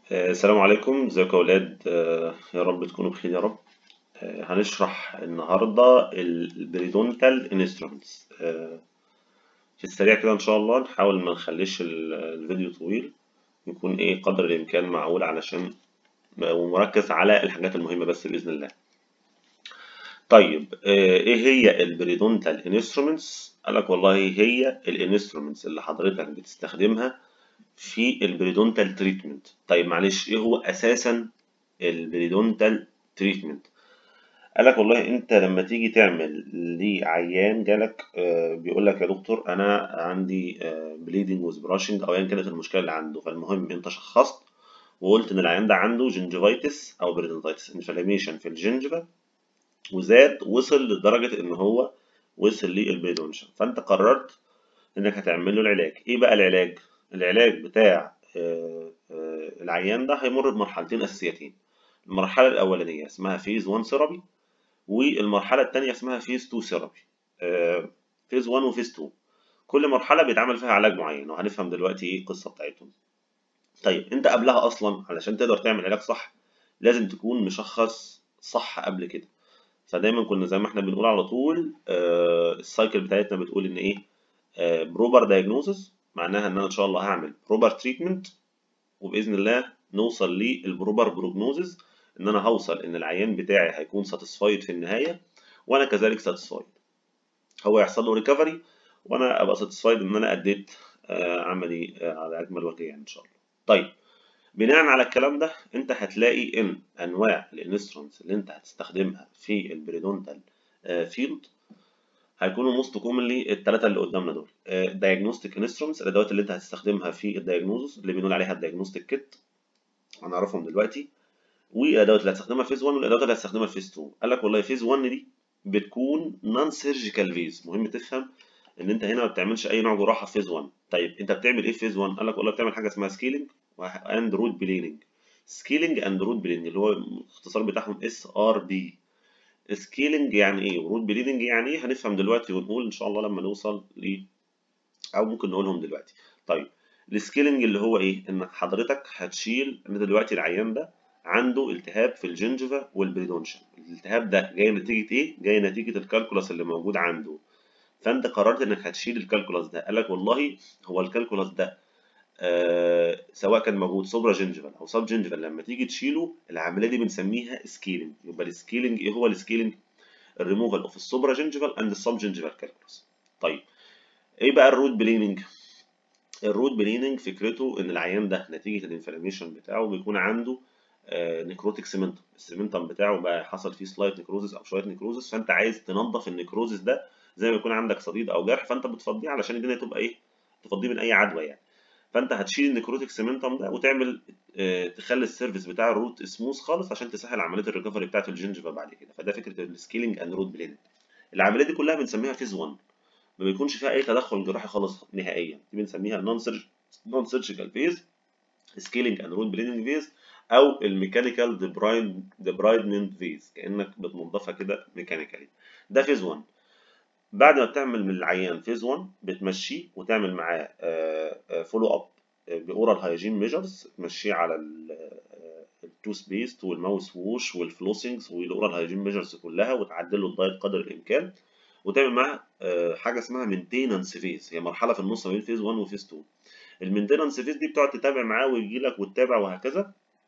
السلام عليكم، ازيكم يا اولاد. يا رب تكونوا بخير يا رب. هنشرح النهارده البريدونتال انسترومنتس. في السريع كده ان شاء الله، نحاول ما نخليش الفيديو طويل، يكون ايه قدر الامكان معقول علشان ومركز على الحاجات المهمه بس باذن الله. طيب، ايه هي البريدونتال انسترومنتس؟ قالك والله هي الانسترومنتس اللي حضرتك بتستخدمها في البريدونتال تريتمنت. طيب معلش، ايه هو اساسا البريدونتال تريتمنت؟ قالك والله انت لما تيجي تعمل لعيان جالك بيقول لك يا دكتور انا عندي بليدنج وذ براشنج او ايا كانت المشكله اللي عنده. فالمهم انت شخصت وقلت ان العيان ده عنده جنجفايتس او بريدونتايتس، انفلاميشن في الجنجفه، وزاد وصل لدرجه ان هو وصل للبريدونشن. فانت قررت انك هتعمل له العلاج. ايه بقى العلاج؟ العلاج بتاع العيان ده هيمر بمرحلتين اساسيتين. المرحله الاولانيه اسمها فيز 1 ثيرابي، والمرحله الثانيه اسمها فيز 2 ثيرابي. فيز 1 وفيز 2، كل مرحله بيتعمل فيها علاج معين، وهنفهم دلوقتي ايه القصه بتاعتهم. طيب انت قبلها اصلا علشان تقدر تعمل علاج صح لازم تكون مشخص صح قبل كده. فدايما كنا زي ما احنا بنقول على طول، السايكل بتاعتنا بتقول ان ايه؟ بروبر دايجنوزس معناها ان انا ان شاء الله هعمل بروبر تريتمنت، وباذن الله نوصل للبروبر بروجنوزس، ان انا هوصل ان العيان بتاعي هيكون ساتيسفايد في النهايه، وانا كذلك ساتيسفايد. هو يحصل له ريكفري وانا ابقى ساتيسفايد ان انا اديت عملي على اكمل وجه يعني ان شاء الله. طيب، بناء على الكلام ده انت هتلاقي ان انواع الانسترومنتس اللي انت هتستخدمها في البريدونتال فيلد هيكونوا موست كومنلي الثلاثه اللي قدامنا دول. دايجنوستيك انسترومنتس، الادوات اللي انت هتستخدمها في الدايجنوزس اللي بنقول عليها الدايجنوستيك كيت، هنعرفهم دلوقتي. والادوات اللي هتستخدمها فيز 1 والادوات اللي هتستخدمها فيز 2. قال لك والله فيز 1 دي بتكون نون سيرجيكال فيز. مهم تفهم ان انت هنا ما بتعملش اي نوع جراحه في فيز 1. طيب انت بتعمل ايه في فيز 1؟ قال لك والله بتعمل حاجه اسمها سكيلينج اند روت بليننج. سكيلينج اند روت بليننج اللي هو الاختصار بتاعهم اس ار بي. سكيلينج يعني ايه وروت بليدنج يعني ايه هنفهم دلوقتي ونقول ان شاء الله لما نوصل ل، او ممكن نقولهم دلوقتي. طيب، السكيلينج اللي هو ايه؟ ان حضرتك هتشيل ان دلوقتي العيان ده عنده التهاب في الجنجفا والبريدونشن. الالتهاب ده جاي نتيجه ايه؟ جاي نتيجه الكالكولاس اللي موجود عنده. فانت قررت انك هتشيل الكالكولاس ده. قال لك والله هو الكالكولاس ده سواء كان موجود سوبرا جنجفال او سب جنجفال، لما تيجي تشيله العمليه دي بنسميها سكيلينج. يبقى السكيلينج ايه هو السكيلينج؟ الريموفال اوف السوبرا جنجفال اند السب جنجفال كالكولس. طيب، ايه بقى الروت بليننج؟ الروت بليننج فكرته ان العيان ده نتيجه الانفلاميشن بتاعه بيكون عنده نيكروتيك سيمنتوم. السيمنتوم بتاعه بقى حصل فيه سلايت نيكروزس او شويه نيكروزس، فانت عايز تنظف النيكروزس ده زي ما يكون عندك صديد او جرح، فانت بتفضيه علشان الدنيا تبقى ايه؟ تفضيه من اي عدوى يعني. فانت هتشيل النيكروتيك سيمنتوم ده وتعمل تخلي السيرفيس بتاع الروت سموث خالص عشان تسهل عمليه الريكفري بتاعت الجنجفا بعد كده. فده فكره السكيلينج اند روت بليننج. العمليه دي كلها بنسميها فيز 1، ما بيكونش فيها اي تدخل جراحي خالص نهائيا. دي بنسميها نون سيرجيكال فيز، سكيلينج اند روت بليننج فيز، او الميكانيكال ديبرايدمنت فيز، كانك بتنضفها كده ميكانيكالي. ده فيز 1. بعد ما بتعمل من العيان فيز 1 بتمشيه وتعمل معاه فولو اب باورال هايجين ميجرز، تمشيه على التوث بيست والماوس ووش والفلوسنجز والاورال هايجين ميجرز كلها، وتعدل له الدايت قدر الامكان، وتعمل معاه حاجه اسمها مينتيننس فيز. هي مرحله في النص ما بين فيز 1 وفيز 2. المينتيننس فيز دي بتقعد تتابع معاه ويجي لك وتتابع وهكذا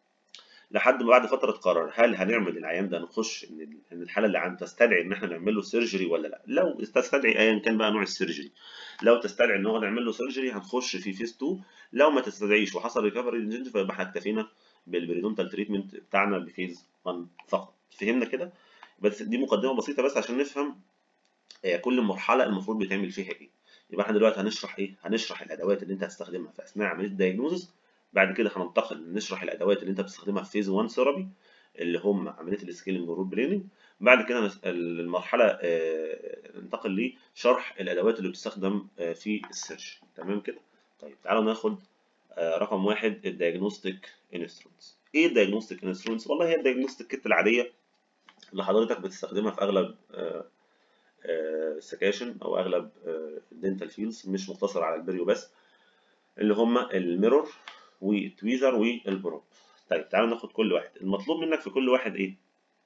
لحد ما بعد فتره تقرر هل هنعمل العيان ده نخش ان الحاله اللي عنده تستدعي ان احنا نعمل له سيرجري ولا لا. لو تستدعي ايا كان بقى نوع السيرجري، لو تستدعي ان هو نعمل له سيرجري هنخش في فيز 2. لو ما تستدعيش وحصل ريكفري للجنج فيبقى احنا اكتفينا بالبريدونتال تريتمنت بتاعنا بفيز 1 فقط. فهمنا كده؟ بس دي مقدمه بسيطه بس عشان نفهم كل مرحله المفروض بيتعمل فيها ايه. يبقى احنا دلوقتي هنشرح ايه؟ هنشرح الادوات اللي انت هتستخدمها في اثناء عمليه الدايجنوزس. بعد كده هننتقل نشرح الادوات اللي انت بتستخدمها في فيز 1 ثيرابي اللي هم عمليه السكيلنج والروت بليننج. بعد كده المرحله ننتقل لشرح الادوات اللي بتستخدم في السيرش. تمام كده؟ طيب تعالوا ناخد رقم واحد، الدايجنوستيك انسترومنتس. ايه الدايجنوستيك انسترومنتس؟ والله هي الدايجنوستيك كيت العاديه اللي حضرتك بتستخدمها في اغلب السكاشن او اغلب الدنتال فيلدز، مش مقتصر على البريو بس، اللي هم الميرور والتويزر والبروب. طيب تعالوا ناخد كل واحد. المطلوب منك في كل واحد ايه؟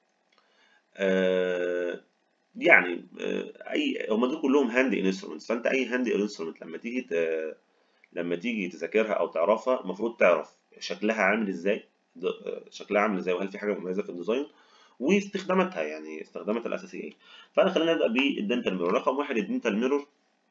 يعني اي هما دول كلهم هاند انسترومنتس، فانت اي هاند انسترومنت لما تيجي تذاكرها او تعرفها المفروض تعرف شكلها عامل ازاي، شكلها عامل ازاي، وهل في حاجه مميزه في الديزاين، واستخداماتها، يعني استخداماتها الاساسيه ايه. فانا خلينا نبدا بالدنتال ميرور. رقم واحد الدنتال ميرور،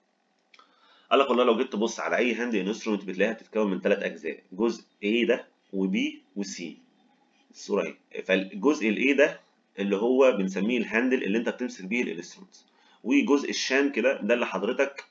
قال لك والله لو جيت تبص على اي هاند انسترومنت بتلاقيها بتتكون من 3 اجزاء، جزء A ده وB وC. الصوره اهي. فالجزء الاي ده اللي هو بنسميه الهاندل اللي انت بتمسك بيه الانسترومنت، وجزء الشان كده ده اللي حضرتك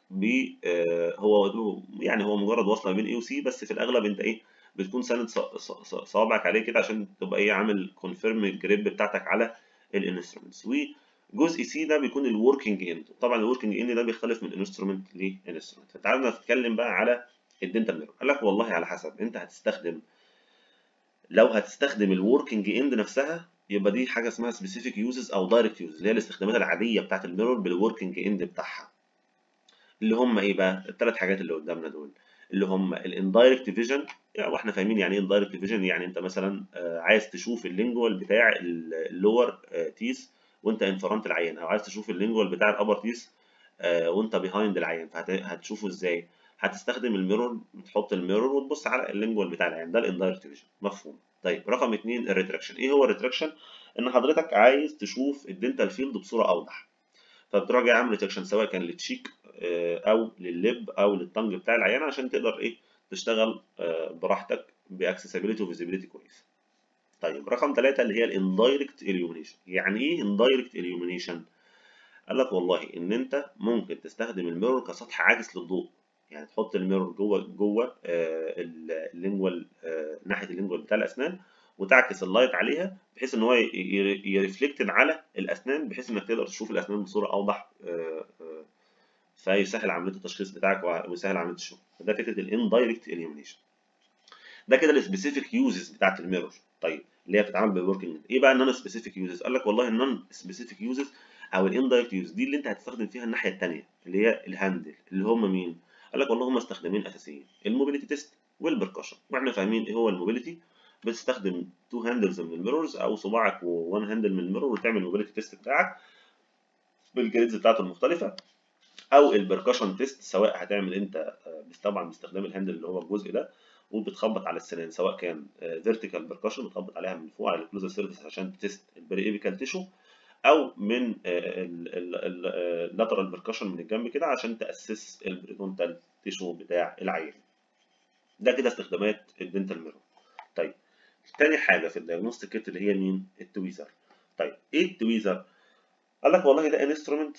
هو يعني هو مجرد وصله بين اي وسي، بس في الاغلب انت ايه بتكون ساند صوابعك عليه كده عشان تبقى ايه عامل كونفيرم الجريب بتاعتك على الانسترومنتس. وجزء سي ده بيكون الوركينج اند. طبعا الوركينج اند ده بيختلف من انسترومنت لانسترومنت. فتعالى نتكلم بقى على الدنتال ميرور. قال لك والله على حسب انت هتستخدم. لو هتستخدم الوركينج اند نفسها يبقى دي حاجه اسمها سبيسيفيك يوزز او دايركت يوز، اللي هي الاستخدامات العاديه بتاعت الميرور بالوركينج اند بتاعها. اللي هم ايه بقى؟ الثلاث حاجات اللي قدامنا دول، اللي هم الاندايركت فيجن. يعني واحنا فاهمين يعني ايه اندايركت فيجن. يعني انت مثلا عايز تشوف اللينجوال بتاع اللور تيس وانت ان فرونت العيان، او عايز تشوف اللينجوال بتاع الابر تيس وانت بيهايند العيان، فهتشوفه ازاي؟ هتستخدم الميرور، تحط الميرور وتبص على اللينجوال بتاع العيان. ده الاندايركت فيجن، مفهوم. طيب رقم اثنين الريتراكشن. ايه هو الريتراكشن؟ ان حضرتك عايز تشوف الدنتال فيلد بصوره اوضح، فبتروح جاي عامل ريتراكشن سواء كان للتشيك او لللب او للطنج بتاع العيان عشان تقدر ايه تشتغل براحتك باكسسبيليتي وفيزيبيليتي كويس. طيب رقم ثلاثة اللي هي الاندايركت اليومينيشن. يعني ايه اندايركت اليومينيشن؟ قال لك والله ان انت ممكن تستخدم الميرور كسطح عاكس للضوء. يعني تحط الميرور جوه اللينجوال ناحيه اللينجوال بتاع الاسنان، وتعكس اللايت عليها بحيث ان هو يرفلكتد على الاسنان، بحيث انك تقدر تشوف الاسنان بصوره اوضح، فيسهل عمليه التشخيص بتاعك ويسهل عمليه الشغل. فده فكره الاندايركت اليومينيشن. ده كده السبيسيفيك يوزز بتاعت الميرور. طيب اللي هي بتتعمل بالوركينج. ايه بقى النون سبيسيفيك يوزز؟ قال لك والله النون سبيسيفيك يوزز او الاندايركت يوز دي اللي انت هتستخدم فيها الناحيه الثانيه اللي هي الهاندل، اللي هم مين؟ قال لك والله هم استخدامين اساسيين، الموبيليتي تيست والبركشن. واحنا فاهمين ايه هو الموبيليتي. بتستخدم تو هاندلز من الميرورز او صباعك وون هاندل من الميرور وتعمل الموبيليتي تيست بتاعك بالجريدز بتاعته المختلفه. او البركشن تيست سواء هتعمل انت طبعا باستخدام الهاندل اللي هو الجزء ده وبتخبط على السنان، سواء كان فيرتيكال بركشن بتخبط عليها من فوق على الكلوزر سيرفيس عشان تست البري ايبيكال تيشو، او من اللاترال بركشن من الجنب كده عشان تاسس البريدونتال تيشو بتاع العيان. ده كده استخدامات الدنتال ميرور. طيب تاني حاجه في الدايجنوستيك كيت اللي هي مين؟ التويزر. طيب ايه التويزر؟ قال لك والله ده انسترومنت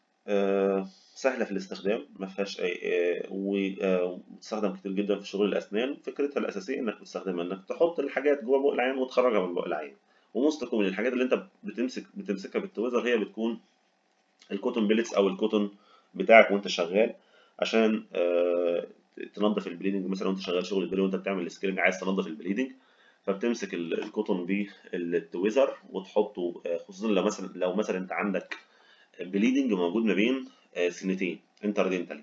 سهله في الاستخدام، ما فيهاش اي وبتستخدم كتير جدا في شغل الاسنان. فكرتها الاساسيه انك بتستخدمها انك تحط الحاجات جوه بق العيان وتخرجها من بق العيان. ومستكم من الحاجات اللي انت بتمسكها بالتويزر هي بتكون الكوتون بيلتس او الكوتون بتاعك وانت شغال، عشان تنظف البليدنج. مثلا وانت شغال شغل البلي وانت بتعمل السكيلنج عايز تنظف البليدنج، فبتمسك الكوتون بالتويزر وتحطه، خصوصا لو مثلا انت عندك بليدنج موجود ما بين سنتين انتردنتالي،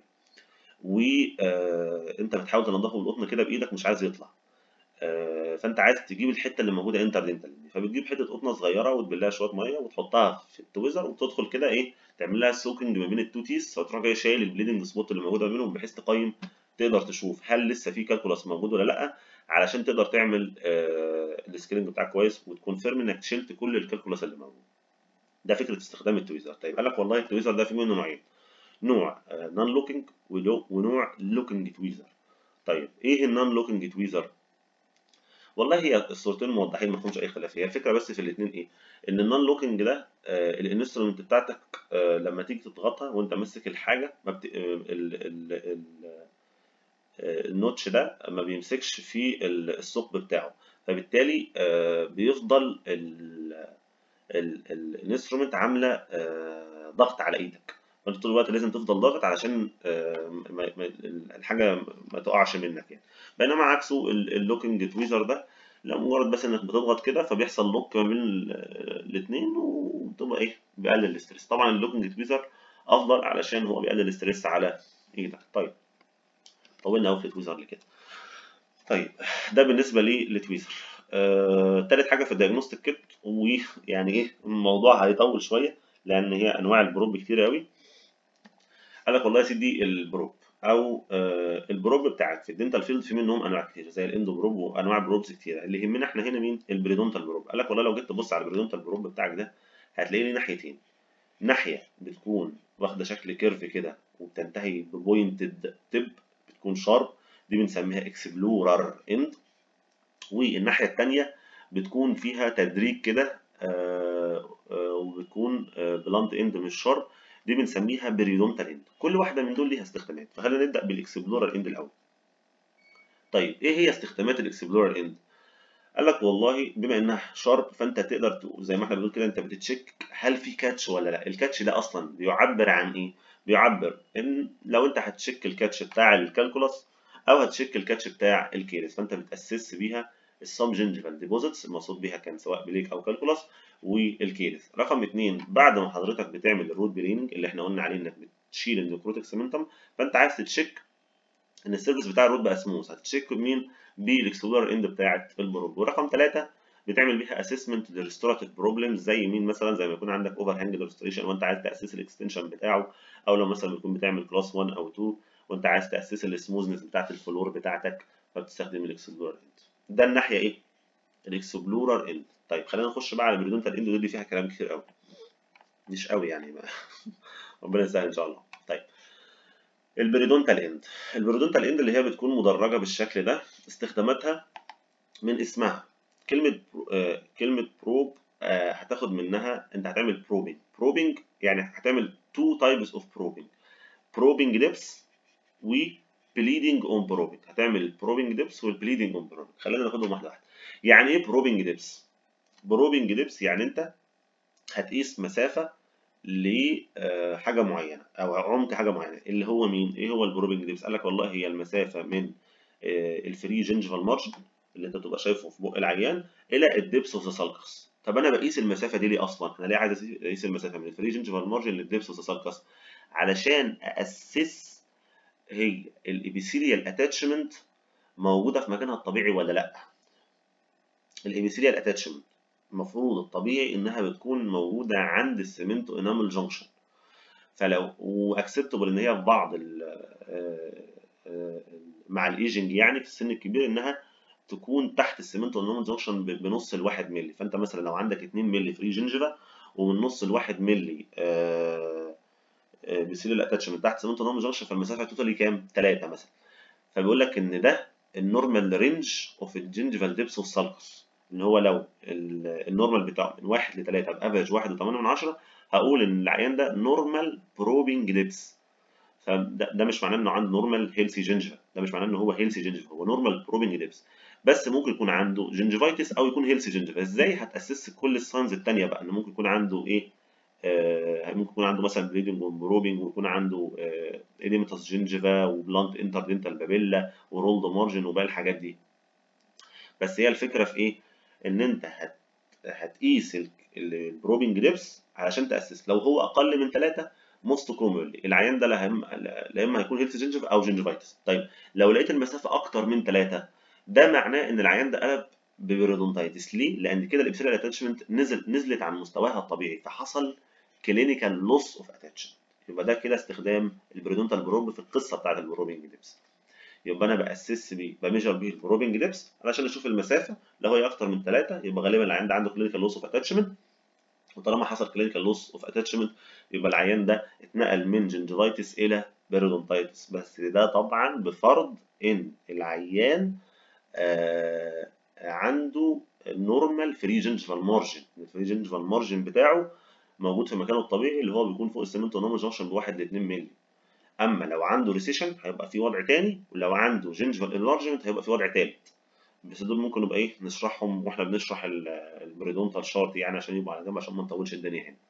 وانت بتحاول تنضفه بالقطن كده بايدك مش عايز يطلع. فانت عايز تجيب الحته اللي موجوده انتردنتالي دي، فبتجيب حته قطنه صغيره وتبلها شويه ميه وتحطها في التويزر وتدخل كده ايه تعمل لها سوكنج ما بين التو تيس، فتروح جاي شايل البليدنج سبوت اللي موجوده ما بينهم بحيث تقيم تقدر تشوف هل لسه في كالكولاس موجود ولا لا، علشان تقدر تعمل السكيلنج بتاعك كويس وتكونفيرم انك شلت كل الكالكولاس اللي موجود. ده فكره استخدام التويزر. طيب قال لك والله التويزر ده في منه نوعين، نوع نون لوكينج ونوع لوكينج تويزر. طيب ايه النون لوكينج تويزر؟ والله هي الصورتين موضحين ما فيهمش اي خلاف. هي الفكره بس في الاثنين ايه؟ ان النون لوكينج ده الانسترومنت بتاعتك لما تيجي تضغطها وانت ماسك الحاجه ما بت... النوتش ده ما بيمسكش في الثقب بتاعه، فبالتالي بيفضل الانسترومنت عامله ضغط على ايدك، فانت طول الوقت لازم تفضل ضاغط علشان الحاجه ما تقعش منك يعني. بينما عكسه اللوكينج تويزر ده لا، مجرد بس انك بتضغط كده فبيحصل لوك ما بين الاثنين وبتبقى ايه بيقلل الاستريس. طبعا اللوكينج تويزر افضل علشان هو بيقلل الاستريس على ايدك. طيب طولنا قوي في التويزر لكده. طيب ده بالنسبه لتويزر. تالت حاجه في الدياجنوستيك كيت، ويعني ايه الموضوع هيطول شويه لان هي انواع البروب كتير قوي. قال لك والله يا سيدي البروب او البروب بتاعك في الدنتال فيلد في منهم انواع كتير زي الاندو بروب وانواع بروبز كتير. اللي يهمنا احنا هنا مين؟ البريدونتال بروب. قال لك والله لو جيت تبص على البريدونتال بروب بتاعك ده هتلاقي ليه ناحيتين. ناحيه بتكون واخده شكل كيرف كده وبتنتهي ببوينتد تب، بتكون شارب، دي بنسميها اكسبلورر اند. والناحيه الثانيه بتكون فيها تدريج كده وبتكون بلانت اند مش شارب، دي بنسميها بريدونتال اند. كل واحده من دول ليها استخدامات، فخلينا نبدا بالاكسبلورر اند الاول. طيب ايه هي استخدامات الاكسبلورر اند؟ قال لك والله بما انها شارب فانت تقدر زي ما احنا بنقول كده انت بتتشيك هل في كاتش ولا لا. الكاتش ده اصلا بيعبر عن ايه؟ بيعبر ان لو انت هتشيك الكاتش بتاع الكالكولاس او هتشيك الكاتش بتاع الكيرس، فانت بتاسس بيها السب جنجيفال ديبوزيتس المقصود بيها كان سواء بليك او كالكولاس والكيرس. رقم اتنين، بعد ما حضرتك بتعمل الروت بليننج اللي احنا قلنا عليه انك بتشيل النيكروتيك سيمنتم، فانت عايز تتشيك ان السيرفيس بتاع الروت بقى سموث، هتشيك بمين؟ بالاكسبلورر اند بتاعت البروب. ورقم ثلاثه بتعمل بيها اسسمنت للريستوراتيف بروبلمز زي مين؟ مثلا زي ما يكون عندك اوفر هانج ريستوريشن وانت عايز تاسس الاكستنشن بتاعه، او لو مثلا بتكون بتعمل كلاس 1 او 2 وانت عايز تاسس السموثنس بتاعت الفلور بتاعتك فبتستخدم الاكسبلورر اند. ده الناحيه ايه؟ الاكسبلورر اند. طيب خلينا نخش بقى على البريدونتال اند، دي فيها كلام كتير قوي، مش قوي يعني ما. ربنا يسهل ان شاء الله. طيب البريدونتال اند. البريدونتال اند اللي هي بتكون مدرجه بالشكل ده، استخداماتها من اسمها كلمه بروب هتاخد منها انت هتعمل بروبنج. بروبنج يعني هتعمل تو تايبس اوف بروبنج، بروبنج ديبس وبليدنج اون بروبنج. هتعمل البروبنج ديبس والبليدنج اون بروبنج. خلينا ناخدهم واحده واحده. يعني ايه بروبنج ديبس؟ بروبنج ديبس يعني انت هتقيس مسافه لحاجه معينه او عمق حاجه معينه. اللي هو مين؟ ايه هو البروبنج ديبس؟ قال لك والله هي المسافه من الفري جنجفال مارجن اللي انت بتبقى شايفه في بق العيان الى الدبس اوف ذا سالكس. طب انا بقيس المسافه دي ليه اصلا؟ انا ليه عايز اقيس المسافه من الفري جنجفال مارجن للدبس اوف ذا سالكس؟ علشان اسس هي الابيثيليال اتاتشمنت موجوده في مكانها الطبيعي ولا لا. الابيثيليال اتاتشمنت المفروض الطبيعي انها بتكون موجوده عند السيمنتو انامل جانكشن، فلو واكسبتبل ان هي في بعض مع الايجنج يعني في السن الكبير انها تكون تحت السيمنتو انامل جانكشن بنص الواحد مللي. فانت مثلا لو عندك 2 مللي فري جنجفا ومن نص الواحد مللي بيصير الاتاتشمنت تحت سيمنتو انامل جانكشن، فالمسافه توتالي كام؟ 3 مثلا. فبيقول لك ان ده النورمال رينج اوف الجنجفال ديبس اوف سالكس، ان هو لو النورمال بتاعه من 1 ل 3 بافريج 1.8، هقول ان العيان ده نورمال بروبنج ديبس. فده مش معناه انه عنده نورمال هيلثي جنجفا، ده مش معناه انه هو هيلثي جنجفا، هو نورمال بروبنج ديبس. بس ممكن يكون عنده جنجفايتس او يكون هيلثي جنجفا. ازاي هتاسس كل الساينز الثانيه بقى؟ انه ممكن يكون عنده ايه؟ ممكن يكون عنده مثلا بليدنج وبروبنج ويكون عنده اديمتاس جنجفا وبلانت انتردنتال بابيلا ورولد مارجن وباقي الحاجات دي. بس هي الفكره في ايه؟ ان انت هتقيس البروبنج ديبس علشان تاسس. لو هو اقل من 3 موست كومنلي العيان ده لا اما هيكون هيلث جنجف او جنجفايتس. طيب لو لقيت المسافه اكتر من 3 ده معناه ان العيان ده قلب ببيرودونتايتس. ليه؟ لان كده الابسيلال اتاتشمنت نزلت عن مستواها الطبيعي فحصل كلينيكال لوس اوف اتاتشمنت. يبقى ده كده استخدام البريدونتال بروب في القصه بتاعت البروبنج ديبس. يبقى انا باسس بيه بميجر بيه البروبنج ديبس علشان اشوف المسافه. لو هي اكتر من 3 يبقى غالبا العيان ده عنده كلينيكال لوس اوف اتاتشمنت، وطالما حصل كلينيكال لوس اوف اتاتشمنت يبقى العيان ده اتنقل من جنجفايتس الى بيرودونتايتس. بس ده طبعا بفرض ان العيان عنده نورمال فري جنجفال مارجن، الفري جنجفال مارجن بتاعه موجود في مكانه الطبيعي اللي هو بيكون فوق السيمنتو نورمال جانكشن بواحد ل 2 مللي. اما لو عنده ريسيشن هيبقى في وضع تاني، ولو عنده جنجفال انلارجمنت هيبقى في وضع تالت. بس دول ممكن نبقى ايه نشرحهم واحنا بنشرح البريدونتال شارت يعني عشان يبقى على جنب عشان ما نطولش الدنيا هنا.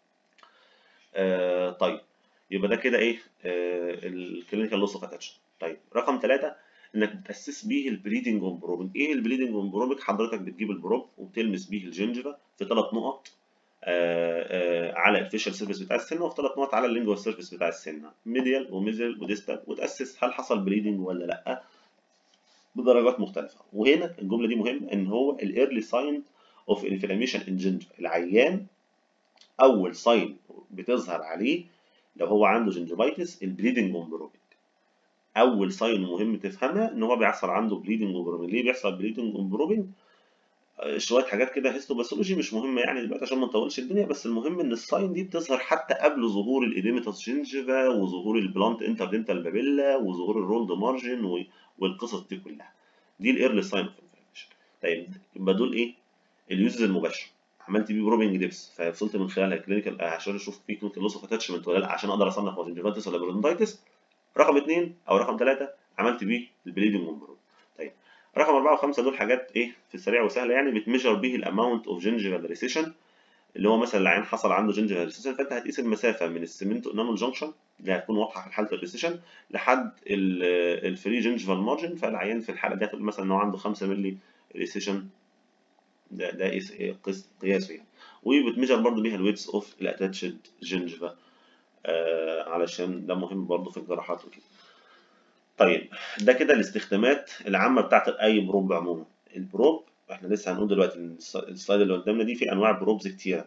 طيب يبقى ده كده ايه الكلينيكال لوس اوف اتاتشن. طيب رقم 3 انك بتاسس بيه البليدنج اون بروبنج. ايه البليدنج اون بروبنج؟ حضرتك بتجيب البروب وبتلمس بيه الجنجفا في 3 نقط على الفيشل سيرفيس بتاع السنه، وفي 3 نقط على اللينجوال سيرفيس بتاع السنه، ميديال وميزل وديستال، وتاسس هل حصل بليدنج ولا لا. بدرجات مختلفه. وهنا الجمله دي مهمه، ان هو الايرلي ساين اوف انفلاميشن ان جنجفا، العيان اول ساين بتظهر عليه لو هو عنده جنجفايتس البليدنج ومبروبنج. اول ساين مهم تفهمها ان هو بيحصل عنده بليدنج ومبروبنج. ليه بيحصل بليدنج ومبروبنج؟ شويه حاجات كده هيستوباثولوجي مش مهمه يعني دلوقتي عشان ما نطولش الدنيا، بس المهم ان الساين دي بتظهر حتى قبل ظهور الاديماتوس جينجيفا وظهور البلانت انتردنتال بابيلا وظهور الرولد مارجن والقصص دي كلها. دي الايرلي ساين اوف انفلاميشن. طيب يبقى دول ايه؟ اليوزز المباشره، عملت بيه بروبنج ديبس فوصلت من خلالها كلينيكال عشان اشوف في كلينيكال لوس اوف اتاتشمنت ولا لا، عشان اقدر اصنف هو جنجيفايتس ولا برودونتايتس. رقم اثنين او رقم ثلاثه عملت بيه البليدنج ومبروبنج. طيب رقم 4 و5 دول حاجات ايه في السريع وسهله يعني، بتميجر به الاماونت اوف جينجيفال ريسيشن. اللي هو مثلا العيان حصل عنده جينجيفال ريسيشن، فانت هتقيس المسافه من السيمنتو انامل جانكشن اللي هتكون واضحه في حاله الريسيشن لحد الفري جينجيفال مارجن. فالعيان في الحاله دي هتقول مثلا ان هو عنده 5 مللي ريسيشن، ده قياسه يعني. وبتميجر برضه بيها الويتس اوف الاتاتشد جينجيفا، علشان ده مهم برضه في الجراحات وكده. طيب ده كده الاستخدامات العامة بتاعت أي بروب عموما. البروب احنا لسه هنقول دلوقتي إن السلايد اللي قدامنا دي في أنواع بروبز كتيرة،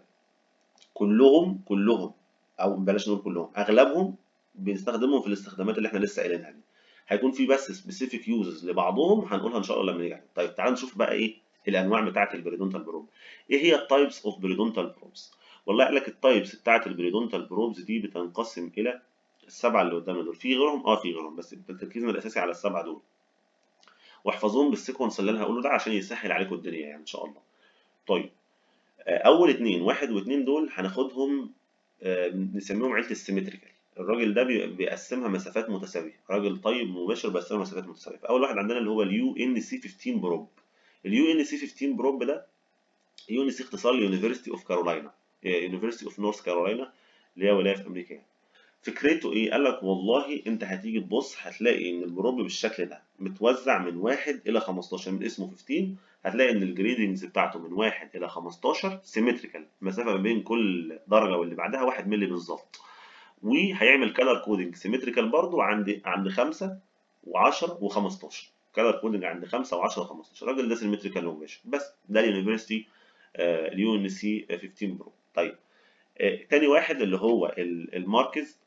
كلهم أو بلاش نقول كلهم، أغلبهم بنستخدمهم في الاستخدامات اللي احنا لسه قايلينها دي. هيكون في بس سبيسيفيك يوزز لبعضهم هنقولها إن شاء الله لما نيجي. طيب تعال نشوف بقى إيه الأنواع بتاعت البريدونتال بروب. إيه هي التايبس أوف بريدونتال بروبز؟ والله قال لك التايبس بتاعت البريدونتال بروبز دي بتنقسم إلى السبعه اللي قدامنا دول. في غيرهم في غيرهم، بس تركيزنا الاساسي على السبعه دول، واحفظوهم بالسيكونس اللي انا هقوله ده عشان يسهل عليكم الدنيا يعني ان شاء الله. طيب اول اتنين واحد واتنين دول هناخدهم نسميهم عيله السيمتريكال. الراجل ده بيقسمها مسافات متساويه، راجل طيب مباشر بيقسمها مسافات متساويه. اول واحد عندنا اللي هو اليو ان سي 15 بروب. اليو ان سي 15 بروب ده يو ان سي اختصار ليونيفرستي اوف كارولاينا، يونيفرستي اوف نورث كارولاينا اللي هي ولايه في امريكا يعني. فكرته ايه؟ قال لك والله انت هتيجي تبص هتلاقي ان البروب بالشكل ده متوزع من 1 الى 15، من اسمه 15 هتلاقي ان الجريدنجز بتاعته من 1 الى 15 سيمتريكال، مسافه ما بين كل درجه واللي بعدها 1 مللي بالظبط. وهيعمل كلر كودنج سيمتريكال برضو عند 5 و10 و15. كلر كودنج عند 5 و10 و15. الراجل ده سيمتريكال مباشر. بس ده اليونيفرستي اليو ان سي 15 برو. طيب تاني واحد اللي هو الماركز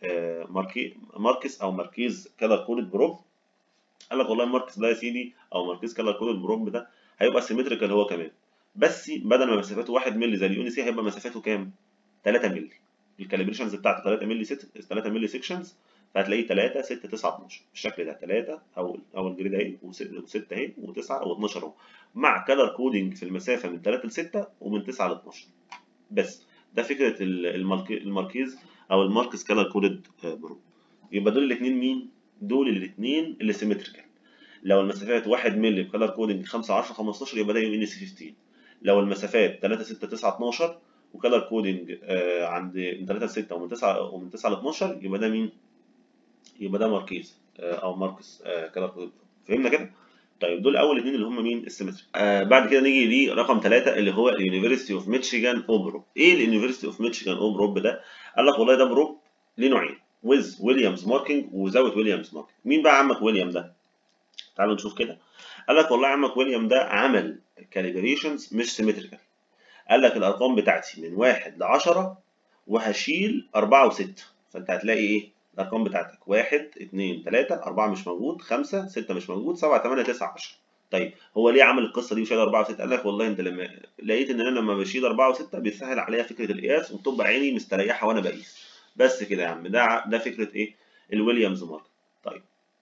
ماركس او ماركيز كلر كودد بروب. قال لك والله الماركس ده يا سيدي او ماركيز كلر كودد بروب ده هيبقى سيمتريكال هو كمان، بس بدل ما مسافته 1 مللي زي اليوني سي هيبقى مسافته كام؟ 3 مللي. الكاليبريشنز بتاعته 3 مللي 3 مللي سيكشنز، فهتلاقيه 3 6 9 12 بالشكل ده. 3 اول جريد اهي و6 اهي و9 و12 اهو، مع كلر كودنج في المسافه من 3 ل 6 ومن 9 ل 12. بس ده فكره الماركيز او الماركس كلر كودد بروب. يبقى دول الاثنين مين؟ دول الاثنين اللي سيمتريكال. لو المسافات 1 مللي بكلر كودنج 5 10 15 يبقى ده يو ان سي 15. لو المسافات 3 6 9 12 وكلر كودنج عند من 3 ل 6 ومن 9 ل 12 يبقى ده مين؟ يبقى ده ماركيز او ماركس كلر كودد. فهمنا كده؟ طيب دول اول اثنين اللي هم مين؟ السيمتري. بعد كده نيجي لرقم 3 اللي هو اليونيفرستي اوف ميشيغان اوبروب. ايه اليونيفرستي اوف ميشيغان اوبروب ده؟ قال لك والله ده بروب ليه نوعين، ويز ويليامز ماركينج وزاوت ويليامز ماركينج. مين بقى عمك ويليام ده؟ تعالوا نشوف كده. قال لك والله عمك ويليام ده عمل كاليبريشنز مش سيمتريكال. قال لك الارقام بتاعتي من 1 ل 10 وهشيل 4 و6. فانت هتلاقي ايه؟ الارقام بتاعتك 1 2 3 4 مش موجود، 5 6 مش موجود، 7 8 9 10. طيب هو ليه عمل القصه دي وشال 4 و6؟ قال لك والله انت لما لقيت ان انا لما بشيل 4 و6 بيسهل عليا فكره القياس وبتبقى عيني مستريحه وانا بقيس. بس كده يا عم، ده فكره ايه؟ الويليامز مارك. طيب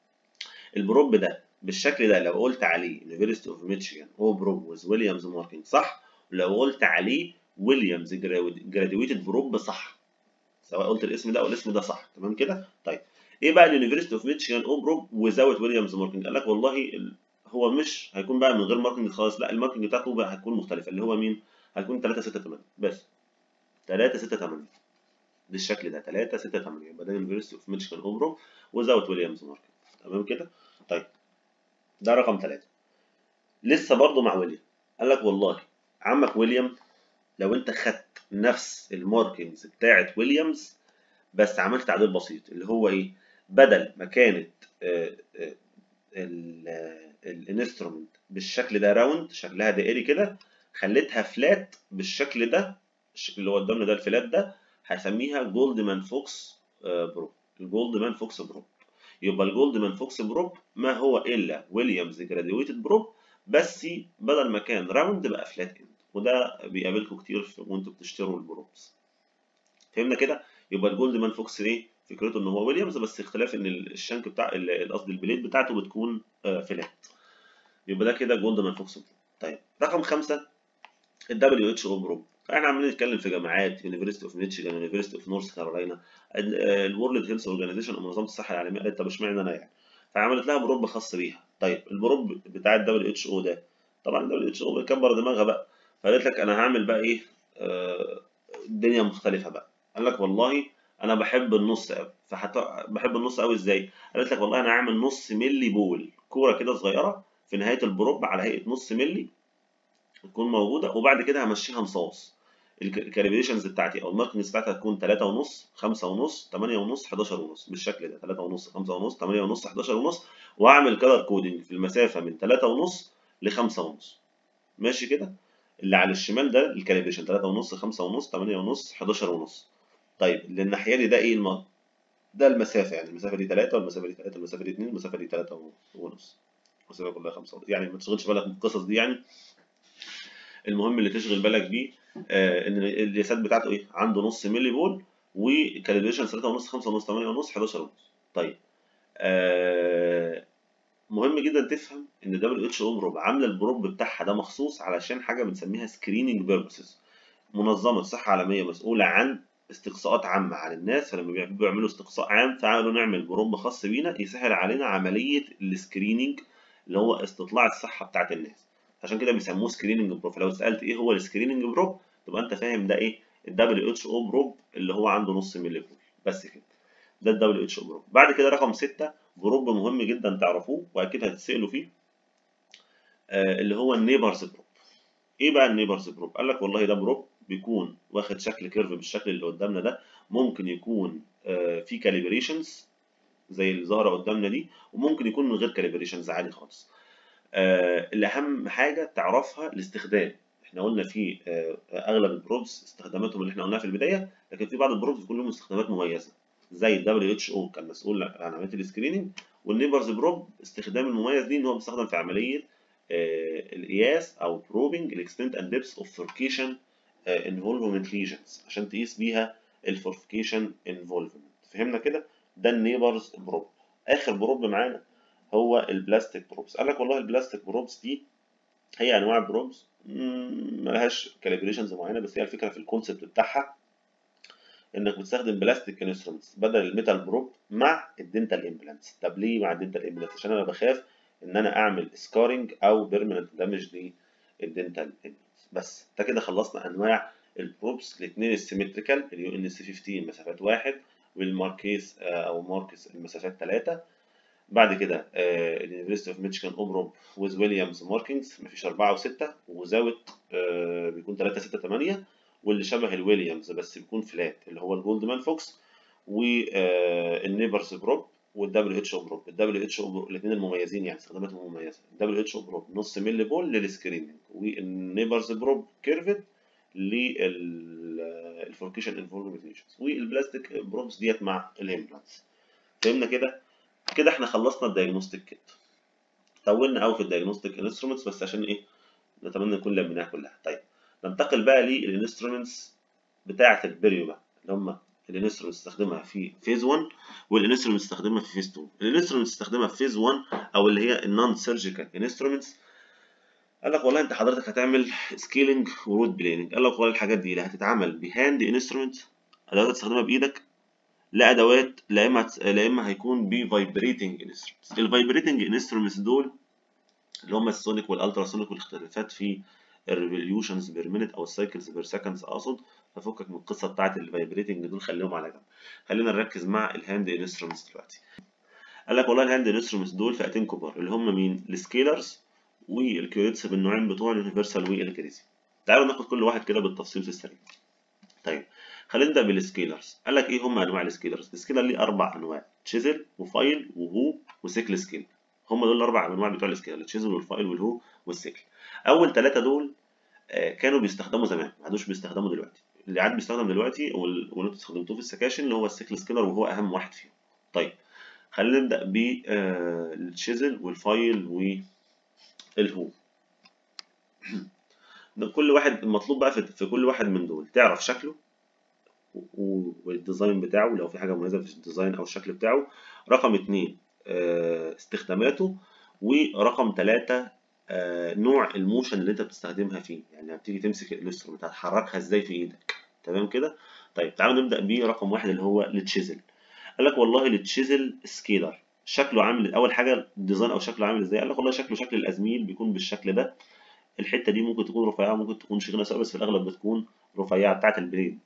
البروب ده بالشكل ده لو قلت عليه University of Michigan هو بروب ويز ويليامز ماركينج صح، ولو قلت عليه ويليامز جراديويتد بروب صح، سواء قلت الاسم ده او الاسم ده صح. تمام كده؟ طيب ايه بقى اليونيفرستي اوف ميشيغان او بروب وزاوت ويليامز ماركينج؟ قال لك والله هو مش هيكون بقى من غير ماركينج خالص، لا الماركينج بتاعته بقى هتكون مختلفه. اللي هو مين؟ هيكون 3 6 8 بس. 3 6 8 بالشكل ده 3 6 8 يبقى ده يونيفرستي اوف ميشيغان او بروب وزاوت ويليامز ماركينج. تمام كده؟ طيب ده رقم 3. لسه برضه مع ويليام. قال لك والله عمك ويليام لو انت خدت نفس الماركينجز بتاعت ويليامز بس عملت تعديل بسيط، اللي هو ايه؟ بدل ما كانت الانسترومنت بالشكل ده راوند، شكلها دائري كده، خليتها فلات بالشكل ده، الشكل اللي هو قدامنا ده الفلات ده، هسميها جولدمان فوكس بروب. الجولدمان فوكس بروب. يبقى الجولدمان فوكس بروب ما هو الا ويليامز جراديويتد بروب، بس بدل ما كان راوند بقى فلات اند، وده بيقابلكم كتير وانتوا بتشتروا البروبس. فهمنا كده؟ يبقى الجولدمان فوكس ايه؟ فكرته ان هو ويليامز، بس اختلاف ان الشنك بتاع قصدي البليد بتاعته بتكون فلات. يبقى ده كده جولدمان فوكس بروب. طيب رقم 5 الدبليو اتش او بروب. احنا عمالين نتكلم في جامعات، يونيفرستي اوف ميتشيجان، يونيفرستي اوف نورث كارولاينا، الورلد هيلث اورجانيزيشن او منظمه الصحه العالميه قالت طب اشمعنى انا يعني؟ فعملت لها بروب خاص بيها. طيب البروب بتاع الدبليو اتش او ده، طبعا الدبليو اتش او بيكبر دماغها بقى، فقالت لك انا هعمل بقى ايه؟ الدنيا مختلفه بقى. قال لك والله انا بحب النص قوي، بحب النص قوي ازاي؟ قالت لك والله انا هعمل نص ملي بول، كوره كده صغيره في نهايه البروب على هيئه نص ملي تكون موجوده، وبعد كده همشيها مصاص. الكاليبريشنز بتاعتي او الماركنجز بتاعتي هتكون 3.5 5.5 8.5 11.5 بالشكل ده، 3.5 5.5 8.5 11.5، وهعمل كلر كودنج في المسافه من 3.5 ل 5.5. ماشي كده؟ اللي على الشمال ده الكاليبريشن 3.5 5.5 8.5 11.5. طيب اللي الناحيه دي ده ايه ده المسافه، يعني المسافه دي 3 والمسافه دي 3 المسافه دي 2 المسافه دي 3.5، المسافه كلها 5. يعني ما تشغلش بالك بالقصص دي يعني. المهم اللي تشغل بالك بيه ان القياسات بتاعته ايه؟ عنده نص ملي بول، وكاليبريشن 3.5 5.5 8.5 11.5. طيب مهم جدا تفهم ان دبليو اتش او بروب عامله البروب بتاعها ده مخصوص علشان حاجه بنسميها سكريننج بيربسز. منظمه الصحه العالميه مسؤوله عن استقصاءات عامه على الناس، فلما بيعملوا استقصاء عام تعالوا نعمل بروب خاص بينا يسهل علينا عمليه السكريننج اللي هو استطلاع الصحه بتاعت الناس. عشان كده بيسموه سكريننج بروب. فلو سالت ايه هو السكريننج بروب تبقى انت فاهم ده ايه؟ الدبليو اتش او بروب اللي هو عنده نص ملي بول بس كده. ده الدبليو اتش او بروب. بعد كده رقم 6 بروب مهم جدا تعرفوه واكيد هتتسالوا فيه، اللي هو النيبرز بروب. ايه بقى النيبرز بروب؟ قال لك والله ده بروب بيكون واخد شكل كيرف بالشكل اللي قدامنا ده، ممكن يكون في كاليبريشنز زي اللي ظاهره قدامنا دي، وممكن يكون من غير كاليبريشنز عادي خالص. اللي اهم حاجه تعرفها الاستخدام. احنا قلنا في اغلب البروبس استخداماتهم اللي احنا قلناها في البدايه، لكن في بعض البروبس بيكون لهم استخدامات مميزه، زي الدبليو اتش او كان مسؤول عن عمليه السكريننج، والنيبرز بروب استخدام المميز دي ان هو بيستخدم في عمليه القياس او بروبنج الاكستنت اند ديبث اوف فوركيشن انفولفمنت ليجنز، عشان تقيس بيها الفوركيشن انفولفمنت. فهمنا كده؟ ده النيبرز بروب. اخر بروب معانا هو البلاستيك بروبس. قال لك والله البلاستيك بروبس دي هي انواع بروبس ملهاش كاليبريشنز معينه، بس هي الفكره في الكونسيبت بتاعها انك بتستخدم بلاستيك انسترومنتس بدل الميتال بروب مع الدنتال امبلانتس. طب ليه مع الدنتال امبلانتس؟ عشان انا بخاف ان انا اعمل سكارنج او بيرمننت دامج للدنتال امبلانتس. بس ده كده خلصنا انواع البروبس. الاثنين السيمتريكال اليو ان سي 15 مسافات 1، والماركيز او ماركس المسافات 3. بعد كده اليونيفرستي اوف ميشيغان اوبروب ويز ويليامز ماركينجز مفيش 4 و6 وزاوت بيكون 3 6 8، واللي شبه الويليامز بس بيكون فلات اللي هو الجولدمان فوكس، والنيبرز بروب والدبليو اتش او بروب. الدبليو اتش او بروب الاثنين المميزين يعني استخداماتهم مميزه، الدبليو اتش او بروب نص ملي بول للسكريننج، والنيبرز بروب كيرفد للفوركيشن انفورميشنز، والبلاستيك بروبس ديت مع الامبلانتس. فهمنا كده؟ كده احنا خلصنا الدايجنوستيك كيت. طولنا قوي في الدايجنوستيك انسترومنتس بس عشان ايه؟ نتمنى نكون لميناها كلها. طيب ننتقل بقى للانسترومنتس بتاعه البريو بقى، اللي هم الانسترومنتس استخدمها في فيز 1 والانسترومنتس استخدمها في فيز 2. الانسترومنتس استخدمها في فيز 1 او اللي هي النون سيرجيكال انسترومنتس، قال لك والله انت حضرتك هتعمل سكيلنج وروت بليننج. قال لك والله الحاجات دي لا هتتعمل بهاند انسترومنت، ادوات تستخدمها بايدك، لا ادوات، لا اما هيكون بفايبريتنج انسترومنتس. الفايبريتنج انسترومنتس دول اللي هم السونيك والالتراسونيك والاختلافات في الريفوليوشنز بير مينيت او السايكلز بير سكندز اقصد. ففكك من القصه بتاعت الفايبريتنج دول خليهم على جنب، خلينا نركز مع الهاند انسترومنتس دلوقتي. قال لك والله الهاند انسترومنتس دول فئتين كبار اللي هم مين؟ السكيلرز والكيوريتس بالنوعين بتوع اليونيفرسال والجريزي. تعالوا ناخد كل واحد كده بالتفصيل في السريع. طيب خلينا نبدا بالسكيلرز. قال لك ايه هم انواع السكيلرز؟ السكيلر ليه 4 انواع: تشيزل وفايل وهو وسيكل سكيل. هم دول الاربع انواع بتوع السكيلر: التشيزل والفايل والهو والسيكل. اول ثلاثه دول كانوا بيستخدموا زمان، ما عادوش بيستخدموا دلوقتي. اللي عاد بيستخدم دلوقتي واللي انتوا استخدمتوه في السكاشن اللي هو السيكل سكيلر، وهو اهم واحد فيهم. طيب خلينا نبدا بالتشيزل والفايل والهو. كل واحد المطلوب بقى في كل واحد من دول تعرف شكله والديزاين بتاعه لو في حاجه مميزه في الديزاين او الشكل بتاعه. رقم اتنين استخداماته. ورقم ثلاثة نوع الموشن اللي انت بتستخدمها فيه، يعني لما بتيجي تمسك الانسترومنت هتحركها ازاي في ايدك. تمام كده. طيب تعالوا نبدا برقم واحد اللي هو التشيزل. قال لك والله التشيزل سكيلر شكله عامل، اول حاجه الديزاين او شكله عامل ازاي. قال لك والله شكله شكل الازميل، بيكون بالشكل ده. الحته دي ممكن تكون رفيعه ممكن تكون شيخه سواء، بس في الاغلب بتكون رفيعه بتاعه البليد.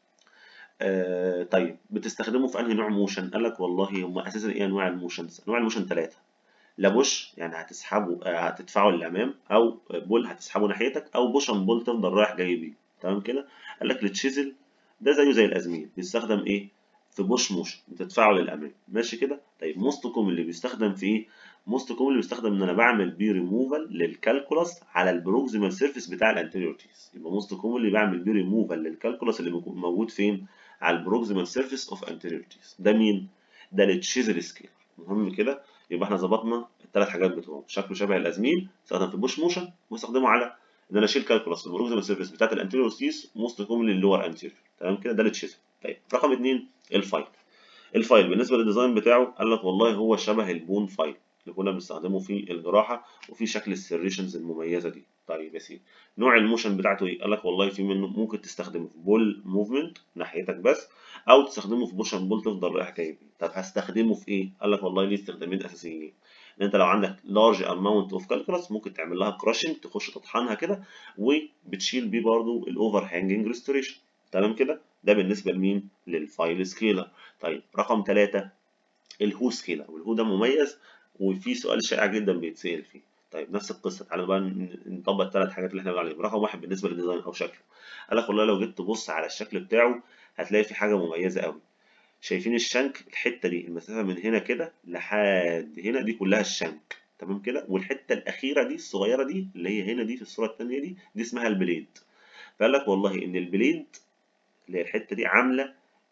طيب بتستخدمه في انهي نوع موشن؟ قال لك والله هم اساسا ايه انواع الموشنز؟ انواع الموشن ثلاثه: لا بوش يعني هتسحبه هتدفعه للامام، او بول هتسحبه ناحيتك، او بوش ان بول تفضل رايح جاي بيه. تمام كده. قال لك التشيزل ده زيه زي الازميل، بيستخدم ايه؟ في بوش موشن بتدفعه للامام. ماشي كده. طيب موست كوم اللي بيستخدم في ايه؟ موست كوم اللي بيستخدم ان انا بعمل بيه ريموفال للكالكولاس على البروكسيمال سيرفيس بتاع الانتيريور تيس. يبقى موست كوم اللي بعمل بيه ريموفال للكالكولاس اللي موجود فين؟ على البروكسيمال سيرفيس اوف انتيريور تيس. ده مين؟ ده التشيزل سكيل. مهم كده. يبقى احنا ظبطنا الثلاث حاجات بتوعهم: شكله شبه الازميل، استخدم في بوش موشن، واستخدمه على ان انا اشيل كالكولاس في البروكسيمال سيرفيس بتاعت الانتيريور تيس موست كومن للور انتيريور. تمام كده. ده التشيزل. طيب رقم اثنين الفايل. الفايل بالنسبه للديزاين بتاعه قال لك والله هو شبه البون فايل اللي كنا بنستخدمه في الجراحه، وفي شكل السيريشنز المميزه دي. طيب يا سيدي نوع الموشن بتاعته ايه؟ قال لك والله في منه ممكن تستخدمه في بول موفمنت ناحيتك بس، او تستخدمه في بوش اند بول تفضل رايح جاي بيه. طب هستخدمه في ايه؟ قال لك والله ليه استخدامين اساسيين: ان انت لو عندك لارج اماونت اوف كالكولاس ممكن تعمل لها كراشنج، تخش تطحنها كده، وبتشيل بيه برضو الاوفر هانجنج ريستوريشن. تمام كده. ده بالنسبه لمين؟ للفايل سكيلر. طيب رقم ثلاثة الهو سكيلر، والهو ده مميز وفي سؤال شائع جدا بيتسأل فيه. طيب نفس القصه، تعالى بقى نطبق الثلاث حاجات اللي احنا بنقول عليهم. رقم واحد بالنسبه للديزاين او شكله. قال لك والله لو جيت تبص على الشكل بتاعه هتلاقي في حاجه مميزه قوي. شايفين الشنك؟ الحته دي المسافه من هنا كده لحد هنا دي كلها الشنك. تمام كده. والحته الاخيره دي الصغيره دي اللي هي هنا دي في الصوره الثانيه دي اسمها البليد. فقال لك والله ان البليد اللي هي الحته دي عامله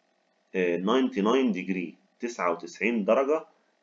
99 ديجري 99 درجة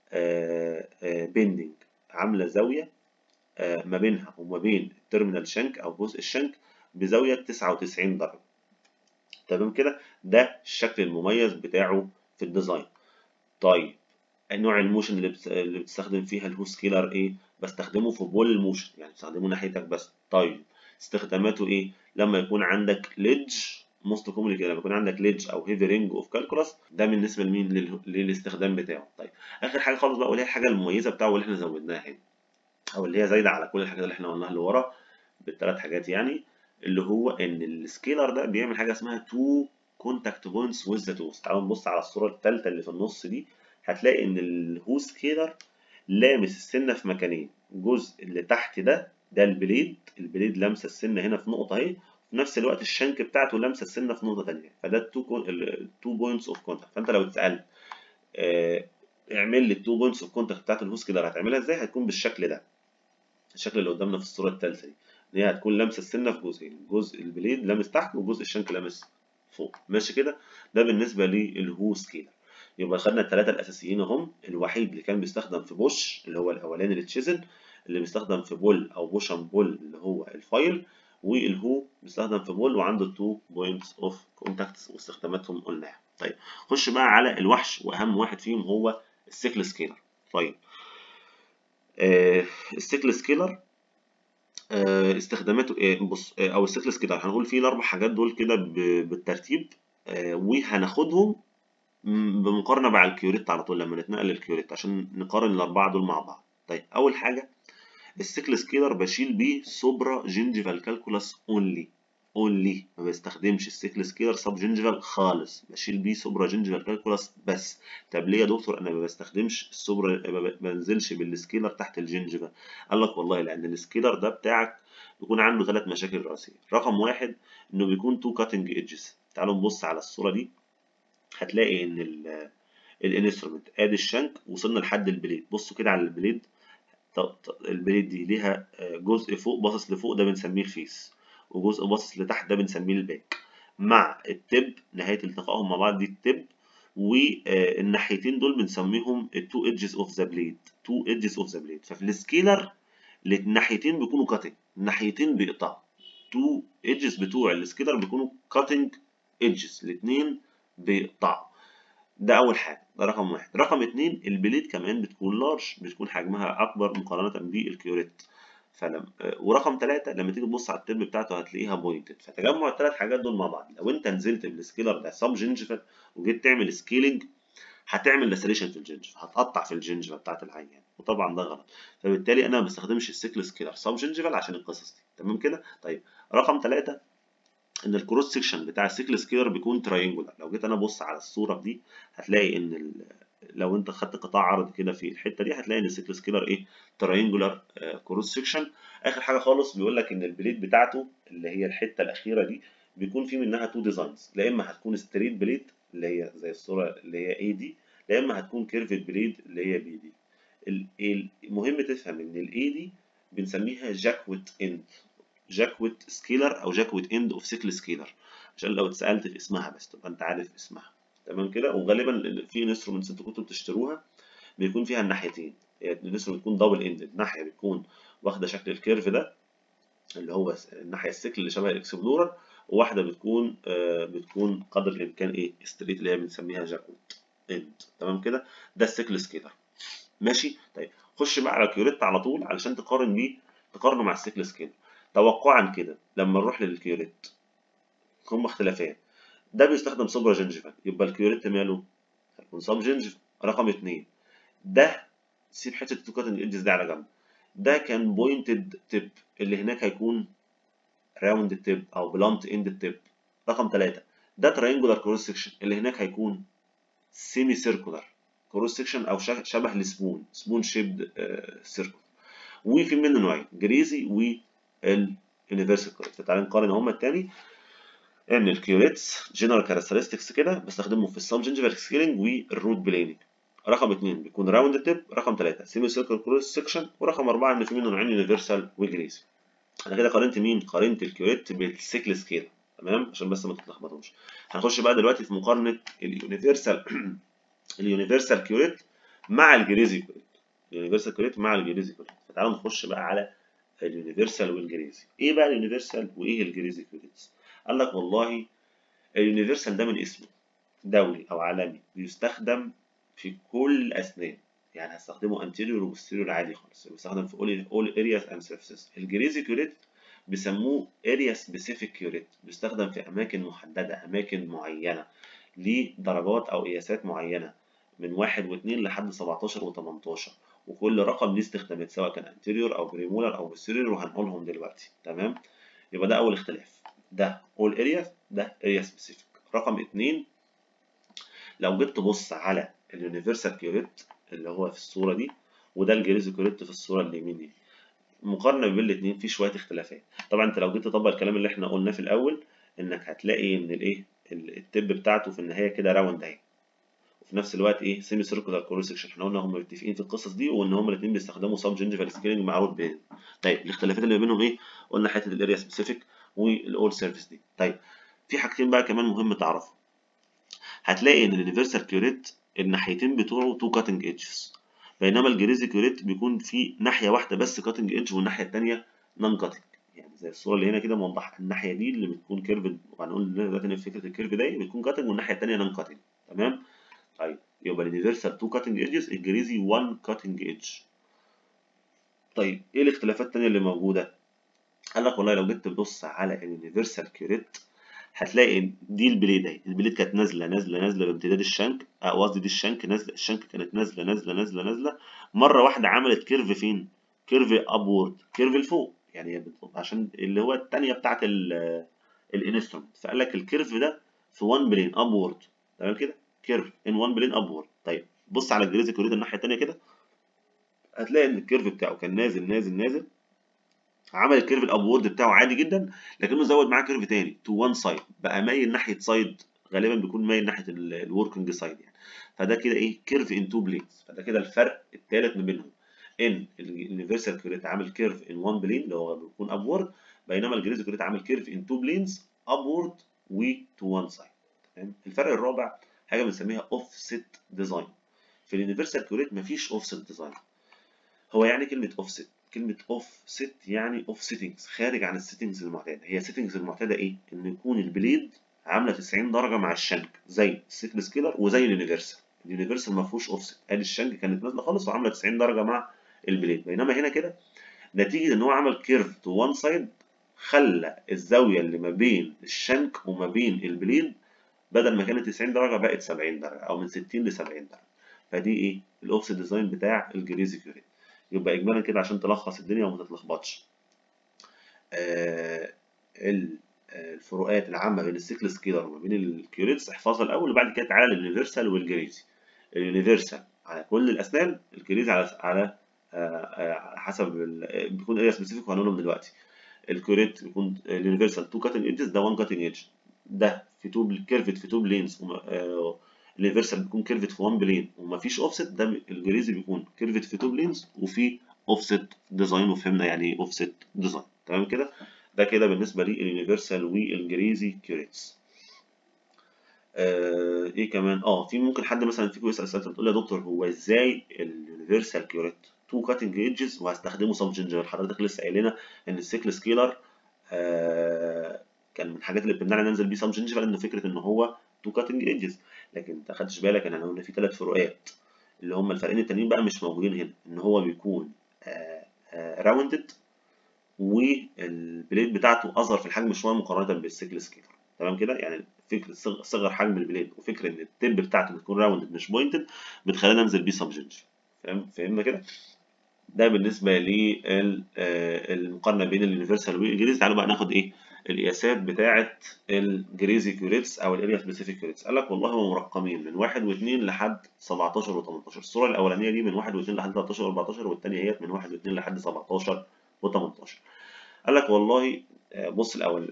بيندنج، عاملة زاوية ما بينها وما بين التيرمينال شنك أو جزء الشنك بزاوية 99 درجة. تمام كده. ده الشكل المميز بتاعه في الديزاين. طيب نوع الموشن اللي بتستخدم فيها الهو سكيلر ايه؟ بستخدمه في بول الموشن، يعني بستخدمه ناحيتك بس. طيب استخداماته ايه؟ لما يكون عندك ليدج موست كومنلي كده، لما يكون عندك ليدج او هيفي رينج اوف كالكولاس. ده بالنسبه لمين؟ للاستخدام بتاعه. طيب اخر حاجه خالص بقى، واللي هي الحاجه المميزه بتاعه واللي احنا زودناها هنا، او اللي هي زايده على كل الحاجات اللي احنا قلناها اللي ورا بالثلاث حاجات يعني، اللي هو ان السكيلر ده بيعمل حاجه اسمها تو كونتاكت بوينتس ويز ذا توز. تعالوا نبص على الصوره الثالثه اللي في النص دي، هتلاقي ان الهو سكيلر لامس السنه في مكانين. الجزء اللي تحت ده البليد لامسه السنه هنا في نقطه اهي، في نفس الوقت الشنك بتاعته لامسه السنه في نقطه ثانيه. فده التو بوينتس اوف كونتاكت. فانت لو اتسالت اعمل لي التو بوينتس اوف كونتاكت بتاعت الهو سكيلر هتعملها ازاي؟ هتكون بالشكل ده، الشكل اللي قدامنا في الصورة الثالثة دي، ان هي هتكون لامسة السنة في جزئين: جزء البليد لامس تحت وجزء الشنك لامس فوق. ماشي كده. ده بالنسبة للهو سكيلر. يبقى خدنا الثلاثة الأساسيين اهم. الوحيد اللي كان بيستخدم في بوش اللي هو الأولاني التشيزل، اللي بيستخدم في بول أو بوش أند بول اللي هو الفايل، والهو بيستخدم في بول وعنده 2 بوينتس اوف كونتاكتس واستخداماتهم قلناها. طيب خش بقى على الوحش واهم واحد فيهم هو السيكل سكيلر. طيب السيكل سكيلر استخداماته ايه؟ بص او السيكلس كده هنقول فيه الاربع حاجات دول كده بالترتيب، وهناخدهم بمقارنه مع الكيوريت على طول لما نتنقل للكيوريت عشان نقارن الاربعه دول مع بعض. طيب اول حاجه السيكل سكيلر بشيل بيه سوبرا جينجيفال كالكولاس اونلي ما بستخدمش السيكل سكيلر سب جينجيفال خالص، بشيل بيه سوبرا جينجيفال كالكولاس بس. طب ليه يا دكتور انا ما بستخدمش السوبرا، ما بنزلش بالسكيلر تحت الجينجيفال؟ قال لك والله لان السكيلر ده بتاعك بيكون عنده ثلاث مشاكل رئيسيه. رقم واحد انه بيكون تو كاتنج ايدجز. تعالوا نبص على الصوره دي، هتلاقي ان الانسترومنت ادي الشنك وصلنا لحد البليد. بصوا كده على البليد، البليد دي ليها جزء فوق باصص لفوق ده بنسميه الفيس، وجزء باصص لتحت ده بنسميه الباك، مع التب نهاية التقائهم مع بعض دي التب، والناحيتين دول بنسميهم التو ايدجز اوف ذا بليد، تو ايدجز اوف ذا بليد. ففي السكيلر الناحيتين بيكونوا كاتنج، الناحيتين بيقطعوا، تو ايدجز بتوع السكيلر بيكونوا كاتنج ايدجز، الاثنين بيقطعوا. ده اول حاجه، ده رقم واحد. رقم اتنين البليد كمان بتكون لارج، بتكون حجمها اكبر مقارنه بالكيوريت. ورقم ثلاثة لما تيجي تبص على الترم بتاعته هتلاقيها بوينتد. فتجمع الثلاث حاجات دول مع بعض، لو انت نزلت بالسكيلر ده سب جنجفال وجيت تعمل سكيلنج هتعمل لاسريشن في الجنجفة، هتقطع في الجنجفة بتاعت العيان، وطبعا ده غلط. فبالتالي انا ما بستخدمش السيكل سكيلر سب جنجفال عشان القصص دي. تمام كده؟ طيب رقم ثلاثة ان الكروس سيكشن بتاع السيكل سكيلر بيكون تراينجولار. لو جيت انا ابص على الصوره دي هتلاقي ان لو انت خدت قطاع عرض كده في الحته دي هتلاقي ان السيكل سكيلر ايه؟ تراينجولار كروس سيكشن. اخر حاجه خالص بيقول لك ان البليد بتاعته اللي هي الحته الاخيره دي بيكون في منها تو ديزاينز، لا اما هتكون ستريت بليد اللي هي زي الصوره اللي هي اي دي، لا اما هتكون كيرفد بليد اللي هي بي دي. المهم تفهم ان الاي دي بنسميها جاكوت اند، جاكوت سكيلر او جاكوت اند اوف سيكل سكيلر، عشان لو اتسالت في اسمها بس تبقى انت عارف اسمها. تمام كده؟ وغالبا في انسترومنتس انتوا كنتوا بتشتروها بيكون فيها الناحيتين، الانسترومنت بتكون دبل اندد، ناحيه بتكون واخده شكل الكيرف ده اللي هو الناحيه السيكل اللي شبه الاكسبلورر، وواحده بتكون قدر الامكان ايه؟ ستريت اللي هي بنسميها جاكوت اند. تمام كده؟ ده السيكل سكيلر. ماشي؟ طيب خش بقى على الكيوريت على طول علشان تقارن بيه، تقارنه مع السيكل سكيلر. توقعا كده لما نروح للكيوريت هم اختلافين، ده بيستخدم سوبرا جنجفال يبقى الكيوريت ماله؟ هيكون سب جنجفال. رقم اتنين ده سيب حته التو كاتنج ايدجز دي على جنب، ده كان بوينتد تيب، اللي هناك هيكون راوند تيب او بلانت اند تيب. رقم ثلاثة ده ترينجولار كروس سكشن، اللي هناك هيكون سيمي سيركولار كروس سكشن او شبه السبون، سبون شيبد سيركل. وفي منه نوعين، جريزي واليونيفرسال كوريت. فتعالى نقارن هما التاني. ان الكيوريتس جنرال كاركترستكس كده بستخدمه في السب جنجيفال سكيلنج والروت بليننج. رقم 2 بيكون راوند تيب، رقم 3 سيمي سيركل كروس سكشن، ورقم 4 ان في منه نوعين يونيفرسال وجريزي. انا كده قارنت مين؟ قارنت الكيوريت بالسيكل سكيل. تمام؟ عشان بس ما تتلخبطوش. هنخش بقى دلوقتي في مقارنه اليونيفرسال اليونيفرسال كيوريت مع الجريزي كيوريت، اليونيفرسال كيوريت مع الجريزي كيوريت. فتعالوا نخش بقى على اليونيفرسال والجريزي. ايه بقى اليونيفرسال وايه الجريزي كيوريتس؟ قال لك والله اليونيفرسال ده من اسمه دولي او عالمي، بيستخدم في كل الاسنان، يعني هستخدمه انتيريور وبوستيريور عادي خالص، بيستخدم في all areas and surfaces. الجريزي كيوريت بيسموه area specific كيوريت، بيستخدم في اماكن محدده، اماكن معينه، ليه درجات او قياسات معينه من 1 و2 لحد 17 و18، وكل رقم ليه استخدامات سواء كان انتيريور او بريمولار او بوستيريور، وهنقولهم دلوقتي. تمام؟ يبقى ده اول اختلاف، ده all areas ده area specific. رقم 2 لو جيت تبص على اليونيفرسال كيوريت اللي هو في الصوره دي، وده الجريزي كيوريت في الصوره اللي يمين دي، مقارنه بين الاثنين في شويه اختلافات. طبعا انت لو جيت تطبق الكلام اللي احنا قلناه في الاول، انك هتلاقي ان الايه التب بتاعته في النهايه كده راوند اهي، وفي نفس الوقت ايه؟ سيمي سيركولار كروس سكشن. احنا قلنا هم متفقين في القصص دي، وان هم الاثنين بيستخدموا سب جنجيفال سكيلنج مع روت بين. طيب الاختلافات اللي بينهم ايه؟ قلنا حته الاريا سبيسيفيك والاول سيرفيس دي. طيب في حاجتين بقى كمان مهم تعرفهم. هتلاقي ان اليونيفرسال كيوريت الناحيتين بتوعه تو كاتنج ايدجز، بينما الجريزي كيوريت بيكون في ناحيه واحده بس كاتنج ايدج والناحيه الثانيه نون كاتنج. يعني زي الصوره اللي هنا كده موضحه، الناحيه دي اللي بتكون كيرفد، وهنقول دلوقتي ان فكره الكيرف ده بتكون كاتنج والناحيه الثانيه نون كاتنج. تمام؟ طيب يبقى اليونيفرسال 2 كاتنج ايدجز، الجريزي 1 كاتنج ايدج. طيب ايه الاختلافات الثانيه اللي موجوده؟ قال لك والله لو جيت تبص على اليونيفرسال كيوريت هتلاقي دي البليد اهي، البليد كانت نازله بامتداد الشنك، قصدي دي الشنك نازله، الشنك كانت نازله مره واحده عملت كيرف فين؟ كيرف ابورد، كيرف لفوق، يعني عشان اللي هو الثانيه بتاعت الانسترومنت. فقال لك الكيرف ده في 1 بلين ابورد. تمام كده؟ كيرف ان 1 بلين ابورد. طيب بص على الجريزي كوريد الناحيه الثانيه كده، هتلاقي ان الكيرف بتاعه كان نازل، عمل الكيرف الابورد بتاعه عادي جدا، لكنه زود معاه كيرف تاني تو وان سايد، بقى مايل ناحيه سايد، غالبا بيكون مايل ناحيه الوركينج سايد يعني. فده كده ايه؟ كيرف ان تو بلينز. فده كده الفرق الثالث ما بينهم، ان اليونيفرسال كيوريت عامل كيرف ان وان بلين اللي هو بيكون ابورد، بينما الجريزي كيوريت عامل كيرف ان تو بلينز ابورد وتو وان سايد. تمام. الفرق الرابع حاجه بنسميها اوف سيت ديزاين. في اليونيفرسال كيوريت مفيش اوف سيت ديزاين. هو يعني كلمه اوف سيت، كلمه اوف سيت يعني اوف سيتنجز، خارج عن السيتنجز المعتاده. هي السيتنجز المعتاده ايه؟ ان يكون البليد عامله 90 درجه مع الشنك زي السيكل سكيلر وزي اليونيفرسال. اليونيفرسال ما فيهوش اوف سيت، ادي الشنك كانت نازله خالص وعامله 90 درجه مع البليد، بينما هنا كده نتيجه ان هو عمل كيرف تو وان سايد خلى الزاويه اللي ما بين الشنك وما بين البليد بدل ما كانت 90 درجه بقت 70 درجه او من 60 ل 70 درجه. فدي ايه؟ الاوفست ديزاين بتاع الجريزي كيوريت. يبقى اجمالا كده عشان تلخص الدنيا وما تتلخبطش، الفروقات العامه بين السيكل سكيلر وما بين الكيوريتس احفظها الاول، وبعد كده تعالى لليونيفرسال والجريزي. اليونيفرسال على كل الاسنان، الجريزي على حسب بيكون اريا سبيسيفيك وهنقولهم دلوقتي. الكيوريت بيكون اليونيفرسال 2 كاتنج ايدجز، ده 1 كاتنج ايدج، ده في تو كيرفت في تو بلينز. اليونيفرسال بيكون كيرفت في 1 بلين ومفيش اوفست، ده الجريزي بيكون كيرفت في تو بلينز وفي اوفست ديزاين، وفهمنا يعني ايه اوفست ديزاين. تمام كده. ده كده بالنسبه لليونيفرسال والجريزي كيوريتس. ايه كمان؟ في ممكن حد مثلا فيكم يسال سؤال تقول يا دكتور هو ازاي اليونيفرسال كيوريت 2 كاتنج ايدجز وهستخدمه سب جنجر؟ حضرتك لسه قايل لنا ان السيكل سكيلر كان من الحاجات اللي بتمنعنا ننزل بيه سب جنجر لانه فكره ان هو 2 كاتنج ايدجز، لكن انت خدتش بالك ان احنا قلنا في 3 فروقات اللي هم الفرقين التانيين بقى مش موجودين هنا، ان هو بيكون راوندد والبليد بتاعته اصغر في الحجم شويه مقارنه بالسيكل سكيلر. تمام كده. يعني فكره صغر حجم البليد وفكره ان التب بتاعته بتكون راوندد مش بوينتد بتخلينا ننزل بيه سب جنجر. فهمنا كده. ده بالنسبه للمقارنه بين اليونيفرسال والجريزي. تعالوا بقى ناخد ايه القياسات بتاعه الجريزي كيوريتس او الاريا سبيسيفيك كيوريتس. قال لك والله هم مرقمين من 1 و2 لحد 17 و18. الصوره الاولانيه دي من 1 و2 لحد 13 و14، والثانيه هي من 1 و2 لحد 17 و18. قال لك والله بص الاول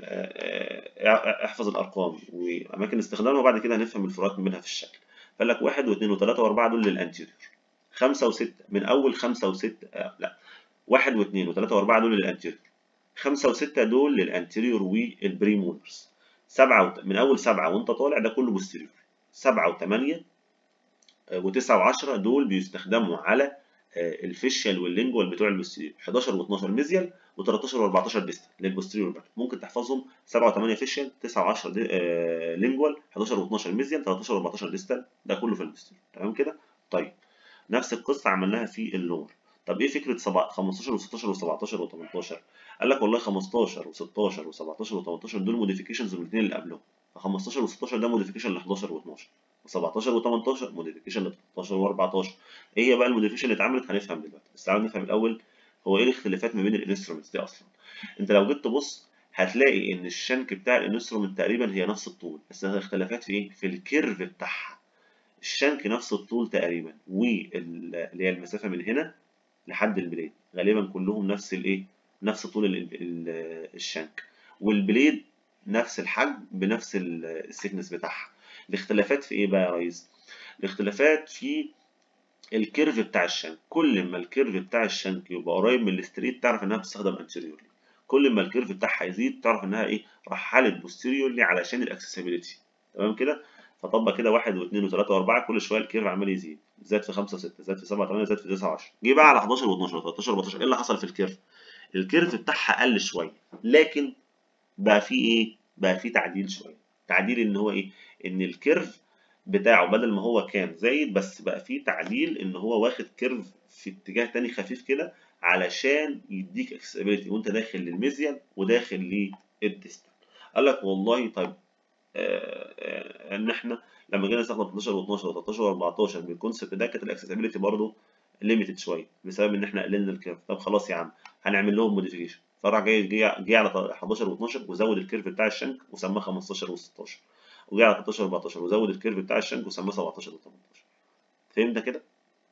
احفظ الارقام واماكن استخدامها وبعد كده هنفهم الفروقات ما بينها في الشكل. قال لك 1 و2 و3 و4 دول للانتيريور، 5 و6 من اول 5 و6 لا 1 و2 و3 و4 دول للانتيريور، 5 و6 دول للانتيريور والبريمولرز، 7 من اول 7 وانت طالع ده كله بوستيريور، 7 و8 و9 و10 دول بيستخدموا على الفيشيال واللينجوال بتوع البوستيريور، 11 و12 ميزيال و13 و14 ديستال للبوستيريور بقى. ممكن تحفظهم 7 و8 فيشيال، 9 و10 لينجوال، 11 و12 ميزيال، 13 و14 ديستال، ده كله في البوستيريور. تمام كده. طيب نفس القصه عملناها في اللور. طب ايه فكره 15 و16 و17 و18؟ قال لك والله 15 و16 و17 و18 دول موديفيكيشنز من الاثنين اللي قبلهم، ف 15 و16 ده موديفيكيشن ل 11 و12، و17 و18 موديفيكيشن ل 13 و14. ايه هي بقى الموديفيكيشن اللي اتعملت؟ هنفهم دلوقتي، بس تعالوا نفهم الاول هو ايه الاختلافات ما بين الانسترومنتس دي اصلا. انت لو جيت تبص هتلاقي ان الشنك بتاع الانسترومنت تقريبا هي نفس الطول، بس الاختلافات في ايه؟ في الكيرف بتاعها. الشنك نفس الطول تقريبا، واللي هي المسافه من هنا لحد البليد غالبا كلهم نفس الايه، نفس طول الشنك، والبليد نفس الحجم بنفس السيكنس بتاعها. الاختلافات في ايه بقى يا ريس؟ الاختلافات في الكيرف بتاع الشنك. كل ما الكيرف بتاع الشنك يبقى قريب من الستريت تعرف انها بتستخدم انتيريورلي، كل ما الكيرف بتاعها يزيد تعرف انها ايه، رحلت بوستيريورلي علشان الاكسسبيليتي. تمام كده. فطبق كده 1 و2 و3 و4 كل شويه الكيرف عمال يزيد، زاد في 5 و6، زاد في 7 8، زاد في 9 10، جه بقى على 11 و12 13 و14. ايه اللي حصل في الكيرف؟ الكيرف بتاعها قل شويه، لكن بقى في ايه؟ بقى في تعديل شويه. تعديل ان هو ايه؟ ان الكيرف بتاعه بدل ما هو كان زايد بس بقى في تعديل ان هو واخد كيرف في اتجاه تاني خفيف كده علشان يديك اكسسبيليتي وانت داخل للميزيال وداخل للديستال. قال لك والله طيب ان احنا لما جينا نستخدم 11 و12 و13 و14 بالكونسيبت ده كانت الاكسسبيليتي برضه ليميتد شويه بسبب ان احنا قللنا الكيرف. طب خلاص يا عم هنعمل لهم موديفيكيشن، فراح جاي على 11 و12 وزود الكيرف بتاع الشنك وسماه 15 و16، وجاي على 13 و14 وزود الكيرف بتاع الشنك وسماه 17 و18. فهمت كده؟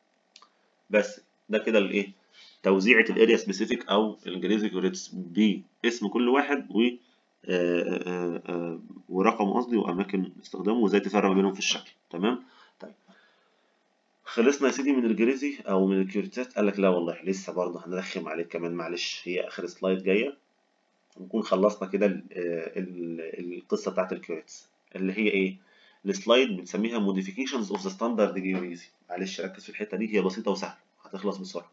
بس ده كده الايه؟ توزيعة الاريا سبيسيفيك او الجريزي كوريتس باسم كل واحد ورقم قصدي واماكن استخدامه وازاي تفرق ما بينهم في الشكل. تمام. طيب خلصنا يا سيدي من الجريزي او من الكيوريتات؟ قال لك لا والله لسه برضه هنرخم عليك كمان، معلش هي اخر سلايد جايه ونكون خلصنا كده القصه بتاعت الكيوريتس اللي هي ايه. السلايد بنسميها موديفيكيشنز اوف ذا ستاندرد جريزي. معلش ركز في الحته دي، هي بسيطه وسهله هتخلص بسرعه.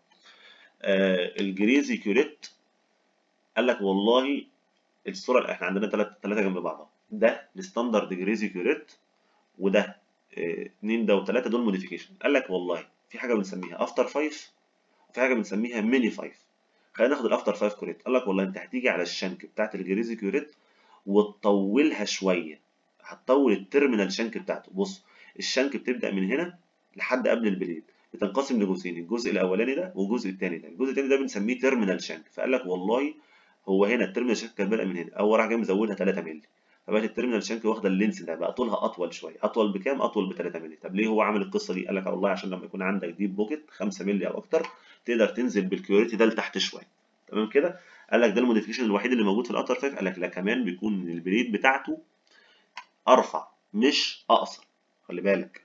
الجريزي كيوريت قال لك والله الصوره احنا عندنا ثلاثه جنب بعض، ده الستاندرد جريزي كيوريت، وده اتنين ده وتلاته دول موديفيكيشن. قال لك والله في حاجه بنسميها افتر 5 وفي حاجه بنسميها ميني 5. خلينا ناخد الافتر 5 كوريت. قال لك والله انت هتيجي على الشنك بتاعت الجريزي كوريت وتطولها شويه، هتطول التيرمينال شنك بتاعته. بص الشنك بتبدا من هنا لحد قبل البليد، بتنقسم لجزئين، الجزء الاولاني ده والجزء الثاني ده. الجزء الثاني ده بنسميه تيرمينال شنك. فقال لك والله هو هنا التيرمينال شنك كان بادئ من هنا، اول راح جاي مزودها 3 مللي، فبقت التيرمينال شانك واخده اللينس ده، بقى طولها اطول شويه. اطول بكام؟ اطول ب 3 مللي. طب ليه هو عامل القصه دي؟ قال لك والله عشان لما يكون عندك ديب بوكيت 5 مللي او اكتر تقدر تنزل بالكيوريتي ده لتحت شويه. تمام كده؟ قال لك ده الموديفيكيشن الوحيد اللي موجود في الاوتر 5. قال لك لا كمان بيكون البليد بتاعته ارفع مش اقصر. خلي بالك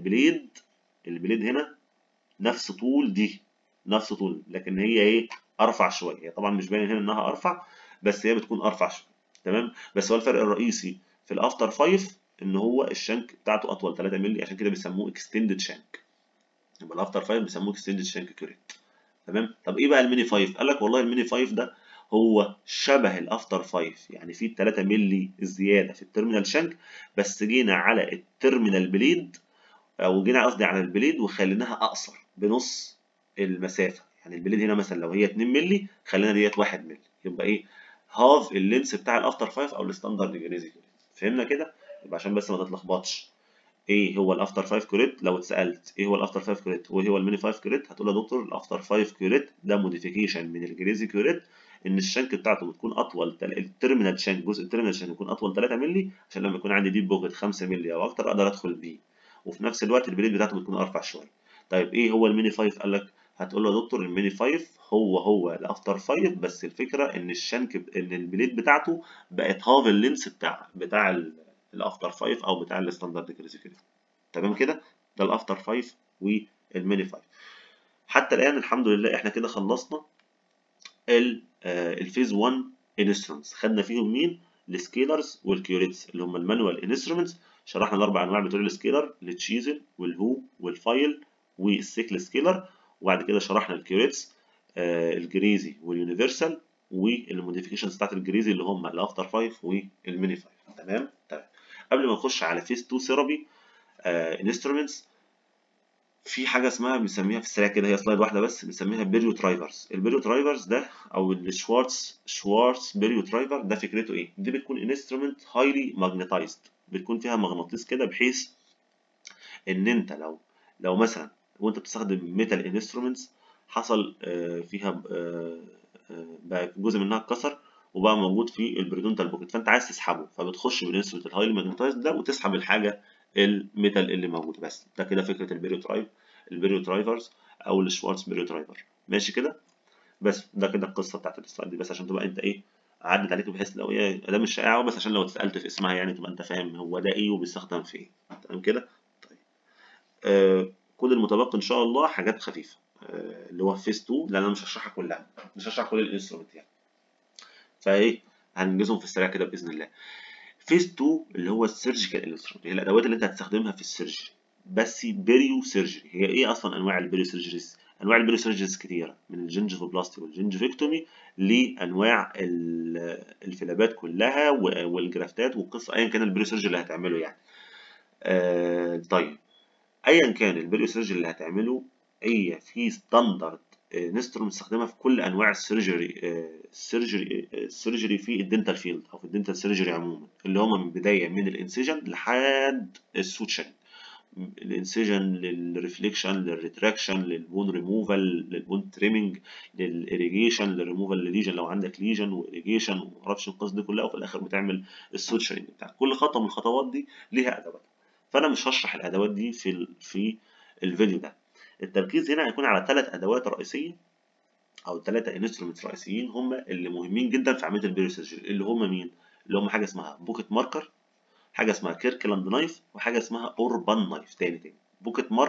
البليد هنا نفس طول دي، نفس طول، لكن هي ايه؟ ارفع شويه. هي طبعا مش باين هنا انها ارفع، بس هي بتكون ارفع شويه. تمام. بس هو الفرق الرئيسي في الافتر 5 ان هو الشنك بتاعته اطول 3 مللي، عشان كده بيسموه اكستندد شانك. يبقى الافتر 5 بيسموه اكستندد شانك كوريت. تمام. طب ايه بقى الميني 5؟ قال لك والله الميني 5 ده هو شبه الافتر 5، يعني فيه 3 مللي زياده في التيرمينال شانك، بس جينا على التيرمينال بليد، او جينا قصدي على البليد وخليناها اقصر بنص المسافه. يعني البليد هنا مثلا لو هي 2 مللي خلينا ديت 1 مللي، يبقى ايه؟ هاف اللينس بتاع الافتر 5 او الستاندرد جريزي كوريت. فهمنا كده؟ يبقى عشان بس ما تتلخبطش، ايه هو الافتر 5 كوريت؟ لو اتسالت ايه هو الافتر 5 كوريت وايه هو الميني 5 كوريت هتقول يا دكتور الافتر 5 كوريت ده موديفيكيشن من الجريزي كوريت، ان الشنك بتاعته بتكون اطول، التيرمينال شانك، جزء التيرمينال شانك يكون اطول 3 مللي، عشان لما يكون عندي ديب بوكيت 5 مللي او اكتر اقدر ادخل بيه، وفي نفس الوقت البليد بتاعته بتكون ارفع شويه. طيب ايه هو الميني 5؟ قال لك هتقول له يا دكتور الميني 5 هو الافتر 5، بس الفكره ان الشنك ان البليد بتاعته بقت هاف اللينس بتاع الافتر 5 او بتاع الستاندرد جريزي كوريت. تمام كده؟ ده الافتر 5 والميني 5. حتى الان الحمد لله احنا كده خلصنا الفيز 1 انسترومنتس. خدنا فيهم مين؟ السكيلرز والكيوريتس اللي هم المانوال انسترومنتس. شرحنا الاربع انواع بتوع السكيلر، التشيزل والهو والفايل والسيكل سكيلر. وبعد كده شرحنا الكيوريتس، الجريزي واليونيفرسال والموديفيكيشنز بتاعت الجريزي اللي هم الافتر 5 والميني 5. تمام؟ تمام. قبل ما نخش على فيز 2 ثيرابي انسترومنتس، في حاجه اسمها بنسميها في السريع كده، هي سلايد واحده بس، بنسميها بيريو ترايفرز. البيريو ترايفرز ده او الشوارتز بيريو ترايفر ده فكرته ايه؟ دي بتكون انسترومنت هايلي ماجنتايزد، بتكون فيها مغناطيس كده بحيث ان انت لو مثلا وانت بتستخدم ميتال انسترومنتس حصل فيها بقى جزء منها اتكسر وبقى موجود في البريدونتال بوكيت، فانت عايز تسحبه، فبتخش بالانسترومنت الهايلي ماجنتايزد ده وتسحب الحاجه الميتال اللي موجود. بس ده كده فكره البيريو ترايفرز او الشوارتز بيريو ترايفر. ماشي كده؟ بس ده كده القصه بتاعت السلايد دي، بس عشان تبقى انت ايه عدت عليك، بحيث لو ايه ده مش شائعه، بس عشان لو اتسالت في اسمها يعني تبقى انت فاهم هو ده ايه وبيستخدم في ايه. تمام كده؟ طيب كل المتبقي ان شاء الله حاجات خفيفه اللي هو فيس 2، لان انا مش هشرحها كلها، مش هشرح كل الانسترومنت يعني، فايه هننجزهم في السريع كده باذن الله. فيز 2 اللي هو السيرجيكال انسترومنت، هي الادوات اللي انت هتستخدمها في السيرجري، بس بيريو سيرجري. هي ايه اصلا انواع البيريو سيرجريز؟ انواع البيريو سيرجريز كتيره، من الجنجيفوبلاستي والجنجيفكتومي لانواع الفيلابات كلها والجرافتات والقصه، ايا كان البيريو سيرجري اللي هتعمله يعني. طيب ايا كان البيريو سيرجري اللي هتعمله، هي في ستاندرد انسترومنت تستخدمها في كل انواع السيرجري في الدنتال فيلد او في الدنتال سيرجري عموما، اللي هم من بدايه من الانسيجن لحد السوتشن، الانسيجن للريفليكشن للريتراكشن للبون ريموفال للبون تريمنج للإيريجيشن للريموفال لليجن لو عندك ليجن وإيريجيشن ومعرفش القصه دي كلها، وفي الاخر بتعمل السوتشرنج بتاع كل خطوه من الخطوات دي ليها ادوات. فانا مش هشرح الادوات دي في الفيديو ده. التركيز هنا هيكون على 3 ادوات رئيسيه او 3 انسترومنتس رئيسيين هم اللي مهمين جدا في عمليه البيريو سيرجري، اللي هم مين؟ اللي هم حاجه اسمها بوكيت ماركر، حاجه اسمها كيركلاند نايف، وحاجه اسمها اوربان نايف. تاني بوكيت ماركر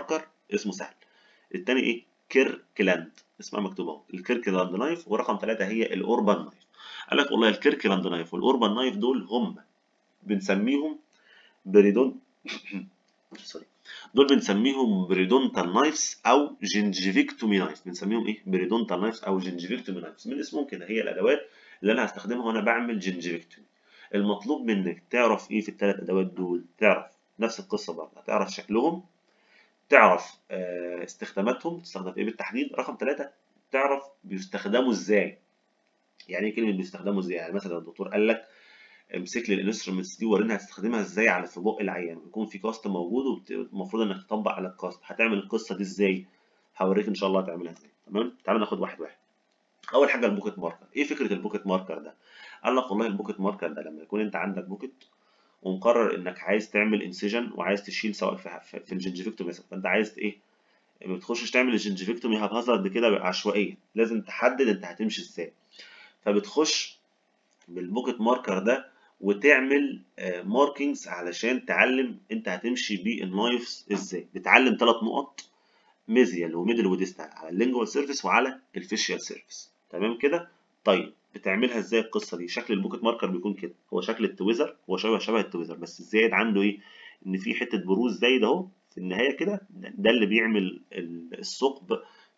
اسمه سهل. التاني ايه؟ كيركلاند، اسمها مكتوبه اهو، الكيركلاند نايف. ورقم 3 هي الاوربان نايف. قال لك والله الكيركلاند نايف والاوربان نايف دول هم بنسميهم بريدون سوري، دول بنسميهم بريدونتال نايفز او جنجفيكتومي نايف. بنسميهم ايه؟ بريدونتال نايفز او جنجفيكتومي نايفز، من اسمهم كده، هي الادوات اللي انا هستخدمها وانا بعمل جنجفيكتومي. المطلوب منك تعرف ايه في الثلاث ادوات دول؟ تعرف نفس القصه برضه، هتعرف شكلهم، تعرف استخداماتهم تستخدم في ايه بالتحديد. رقم 3 تعرف بيستخدموا ازاي. يعني ايه كلمه بيستخدموا ازاي؟ يعني مثلا الدكتور قال لك امسك لي الانسترومنتس دي وريني هتستخدمها ازاي على في بق العيان، ويكون في كاست موجود والمفروض انك تطبق على الكاست. هتعمل القصه دي ازاي؟ هوريك ان شاء الله هتعملها ازاي. تمام، تعال ناخد واحد واحد. اول حاجه البوكيت ماركر. ايه فكره البوكيت ماركر ده؟ قال لك والله البوكيت ماركر ده لما يكون انت عندك بوكيت ومقرر انك عايز تعمل انسيجن وعايز تشيل سواء في الجنجفيكتومي مثلا، فانت عايز ايه؟ ما بتخشش تعمل الجنجفيكتومي هبهزر كده عشوائيا، لازم تحدد انت هتمشي ازاي. فبتخش بالبوكيت ماركر ده وتعمل ماركينجز علشان تعلم انت هتمشي بالنايفز ازاي. بتعلم 3 نقط: ميزيال وميدل وديستال، على اللينجوال سيرفيس وعلى الفيشيال سيرفيس. تمام كده؟ طيب بتعملها ازاي القصه دي؟ شكل البوكيت ماركر بيكون كده، هو شكل التويزر، هو شبه التويزر، بس الزايد عنده ايه؟ ان في حته بروز زايد اهو في النهايه كده، ده اللي بيعمل الثقب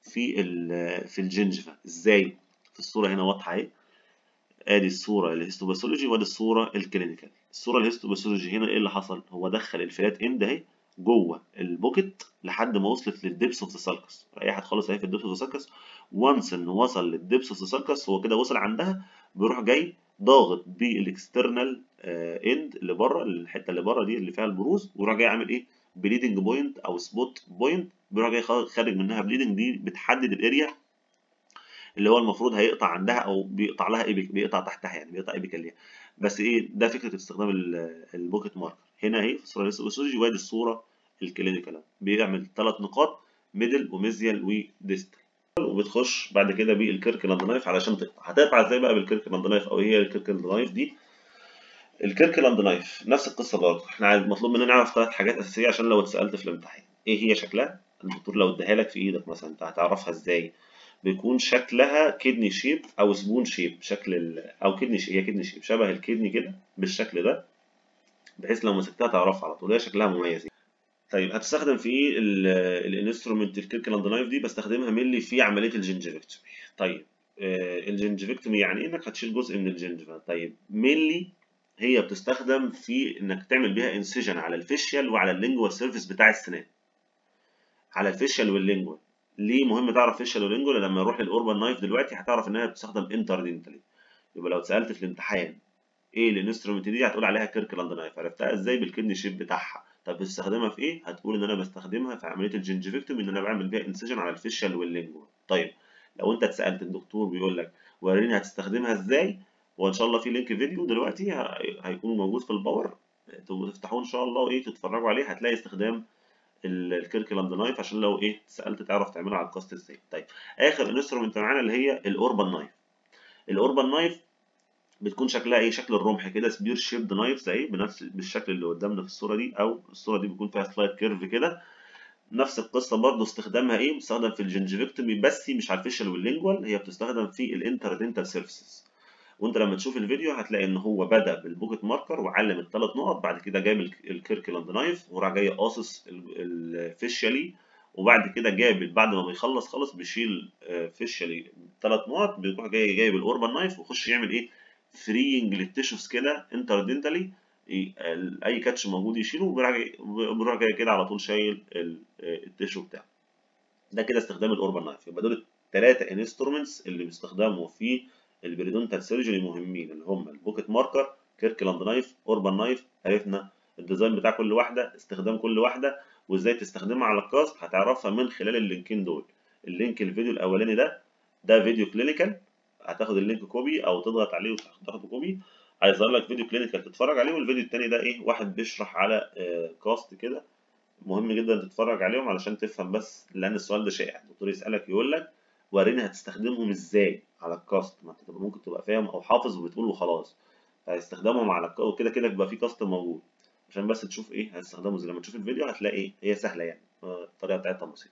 في الجنجفه. ازاي؟ في الصوره هنا واضحه اهي، ادي الصوره الهيستوباثولوجي وادي الصوره الكلينيكال. الصوره الهيستوباثولوجي هنا ايه اللي حصل؟ هو دخل الفلات اند اهي جوه البوكيت لحد ما وصلت للدبس اوف ذا سالكس، ريحت خالص اهي في الدبس اوف ذا سالكس. وانس انه وصل للدبس اوف ذا سالكس، هو كده وصل عندها، بيروح جاي ضاغط بالاكسترنال اند اللي بره، الحته اللي بره دي اللي فيها البروز، ويروح جاي عامل ايه؟ بليدنج بوينت او سبوت بوينت، بيروح جاي خارج منها بليدنج. دي بتحدد الاريا اللي هو المفروض هيقطع عندها او بيقطع لها ايبك، بيقطع تحتها يعني، بيقطع ايبيكاليا. بس ايه ده فكره استخدام البوكيت ماركر هنا اهي في الصوره الهيستوباثولوجي. وادي الصوره الكلينيكال، بيعمل 3 نقاط: ميدل وميزيال وديستال. وبتخش بعد كده بالكيركلاند نايف علشان تقطع. هتقطع ازاي بقى بالكيركلاند نايف؟ او ايه هي الكيركلاند نايف دي؟ الكيركلاند نايف نفس القصه برضه، احنا مطلوب مننا نعرف 3 حاجات اساسيه عشان لو اتسالت في الامتحان. ايه هي شكلها؟ الدكتور لو اداها لك في ايدك مثلا انت هتعرفها ازاي؟ بيكون شكلها كدني شيب او سبون شيب، شكل او كدني شيب، هي كدني شيب شبه الكدني كده بالشكل ده، بحيث لو مسكتها تعرفها على طول، هي شكلها مميز. طيب هتستخدم في ايه الانسترومنت الكيركلاند نايف دي؟ بستخدمها ملي في عمليه الجنجفكتومي. طيب الجنجفكتومي يعني ايه؟ انك هتشيل جزء من الجنجفه. طيب ملي هي بتستخدم في انك تعمل بيها انسيجن على الفيشيال وعلى اللينجوال سيرفيس بتاع السنان، على الفيشيال واللينجوال. ليه مهم تعرف فيشيال واللينجوال؟ لما نروح للاوربان نايف دلوقتي هتعرف انها بتستخدم انتردنتالي. يبقى لو اتسالت في الامتحان ايه الانسترومنت دي، هتقول عليها كيركلاند نايف. عرفتها ازاي؟ بالكدني شيب بتاعها. طب بتستخدمها في ايه؟ هتقول ان انا بستخدمها في عمليه الجنجفكتومي، ان انا بعمل بيها انسيجن على الفيشيال واللينجوال. طيب لو انت اتسالت الدكتور بيقول لك وريني هتستخدمها ازاي، وان شاء الله في لينك فيديو دلوقتي هيكون موجود في الباور، تفتحوه ان شاء الله وايه تتفرجوا عليه، هتلاقي استخدام الكيركلاند نايف عشان لو ايه اتسالت تعرف تعملها على الكاست ازاي. طيب اخر انسترومنت معانا اللي هي الاوربان نايف. الاوربان نايف بتكون شكلها ايه؟ شكل الرمح كده، سبير شيبد نايف زي بنفس بالشكل اللي قدامنا في الصوره دي، او الصوره دي بيكون فيها سلايد كيرف كده. نفس القصه برضو، استخدامها ايه؟ بتستخدم في الجنجفكتومي بس مش على الفيشل واللينجوال، هي بتستخدم في الانتردنتال سيرفيسز. وانت لما تشوف الفيديو هتلاقي ان هو بدأ بالبوكيت ماركر وعلم ال3 نقط، بعد كده جاب الكيركلاند نايف وراح جاي قاصص الفيشيالي، وبعد كده جاب بعد ما بيخلص خالص بيشيل فيشيالي 3 نقط، بيروح جايب الاوربان نايف ويخش يعمل ايه؟ فرينج للتيشوز كده انتردنتالي، اي كاتش موجود يشيله، وبيروح جاي كده على طول شايل التيشو بتاعه. ده كده استخدام الاوربان نايف. يبقى دول ال3 انسترومنتس اللي بيستخدموا في البريدونتال سيرجري مهمين، اللي هم البوكيت ماركر، كيركلاند نايف، اوربان نايف. عرفنا الديزاين بتاع كل واحده، استخدام كل واحده، وازاي تستخدمها على الكاست هتعرفها من خلال اللينكين دول. اللينك الفيديو الاولاني ده فيديو كلينيكال، هتاخد اللينك كوبي او تضغط عليه وتاخده كوبي، هيظهر لك فيديو كلينيكال تتفرج عليه. والفيديو التاني ده ايه؟ واحد بيشرح على كاست كده. مهم جدا تتفرج عليهم علشان تفهم، بس لان السؤال ده شائع، الدكتور يسالك يقول لك وريني هتستخدمهم ازاي على الكاست. ما انت ممكن تبقى فاهم او حافظ وبتقول وخلاص، هيستخدمهم على وكده كده بيبقى في كاست موجود، عشان بس تشوف ايه هتستخدمه ازاي. لما تشوف الفيديو هتلاقي ايه؟ هي سهله يعني، الطريقة بتاعتها بسيطة.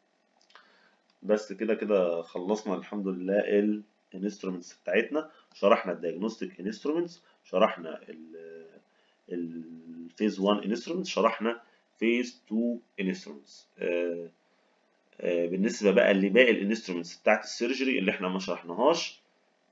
بس كده خلصنا الحمد لله الانسترومنتس بتاعتنا. شرحنا الدايجنوستيك انسترومنتس، شرحنا الفيز 1 انسترومنتس، شرحنا فيز 2 انسترومنتس. بالنسبة بقى لباقي الانسترومنتس بتاعت السيرجري اللي احنا ما شرحناهاش،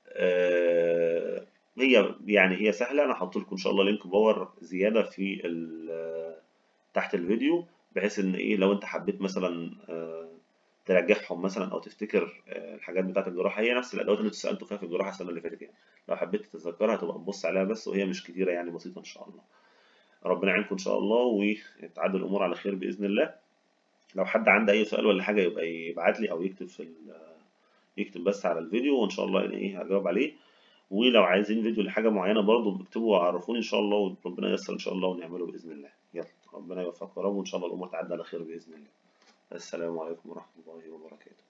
هي سهلة. انا هحط لكم ان شاء الله لينك باور زيادة في تحت الفيديو، بحيث ان لو انت حبيت مثلا ترجعهم مثلا او تفتكر الحاجات بتاعت الجراحه، هي نفس الادوات اللي انتوا سالتوا فيها في الجراحه السنه اللي فاتت يعني. لو حبيت تتذكرها تبقى تبص عليها بس، وهي مش كتيره يعني، بسيطه ان شاء الله. ربنا يعينكم ان شاء الله وتعدي الامور على خير باذن الله. لو حد عنده اي سؤال ولا حاجه يبقى يبعت لي او يكتب يكتب بس على الفيديو، وان شاء الله هجاوب عليه. ولو عايزين فيديو لحاجه معينه برضه اكتبوا وعرفوني ان شاء الله، وربنا ييسر ان شاء الله ونعمله باذن الله. يلا ربنا يوفقكم يا رب، وان شاء الله الامور تعدي على خير باذن الله. السلام عليكم ورحمه الله وبركاته.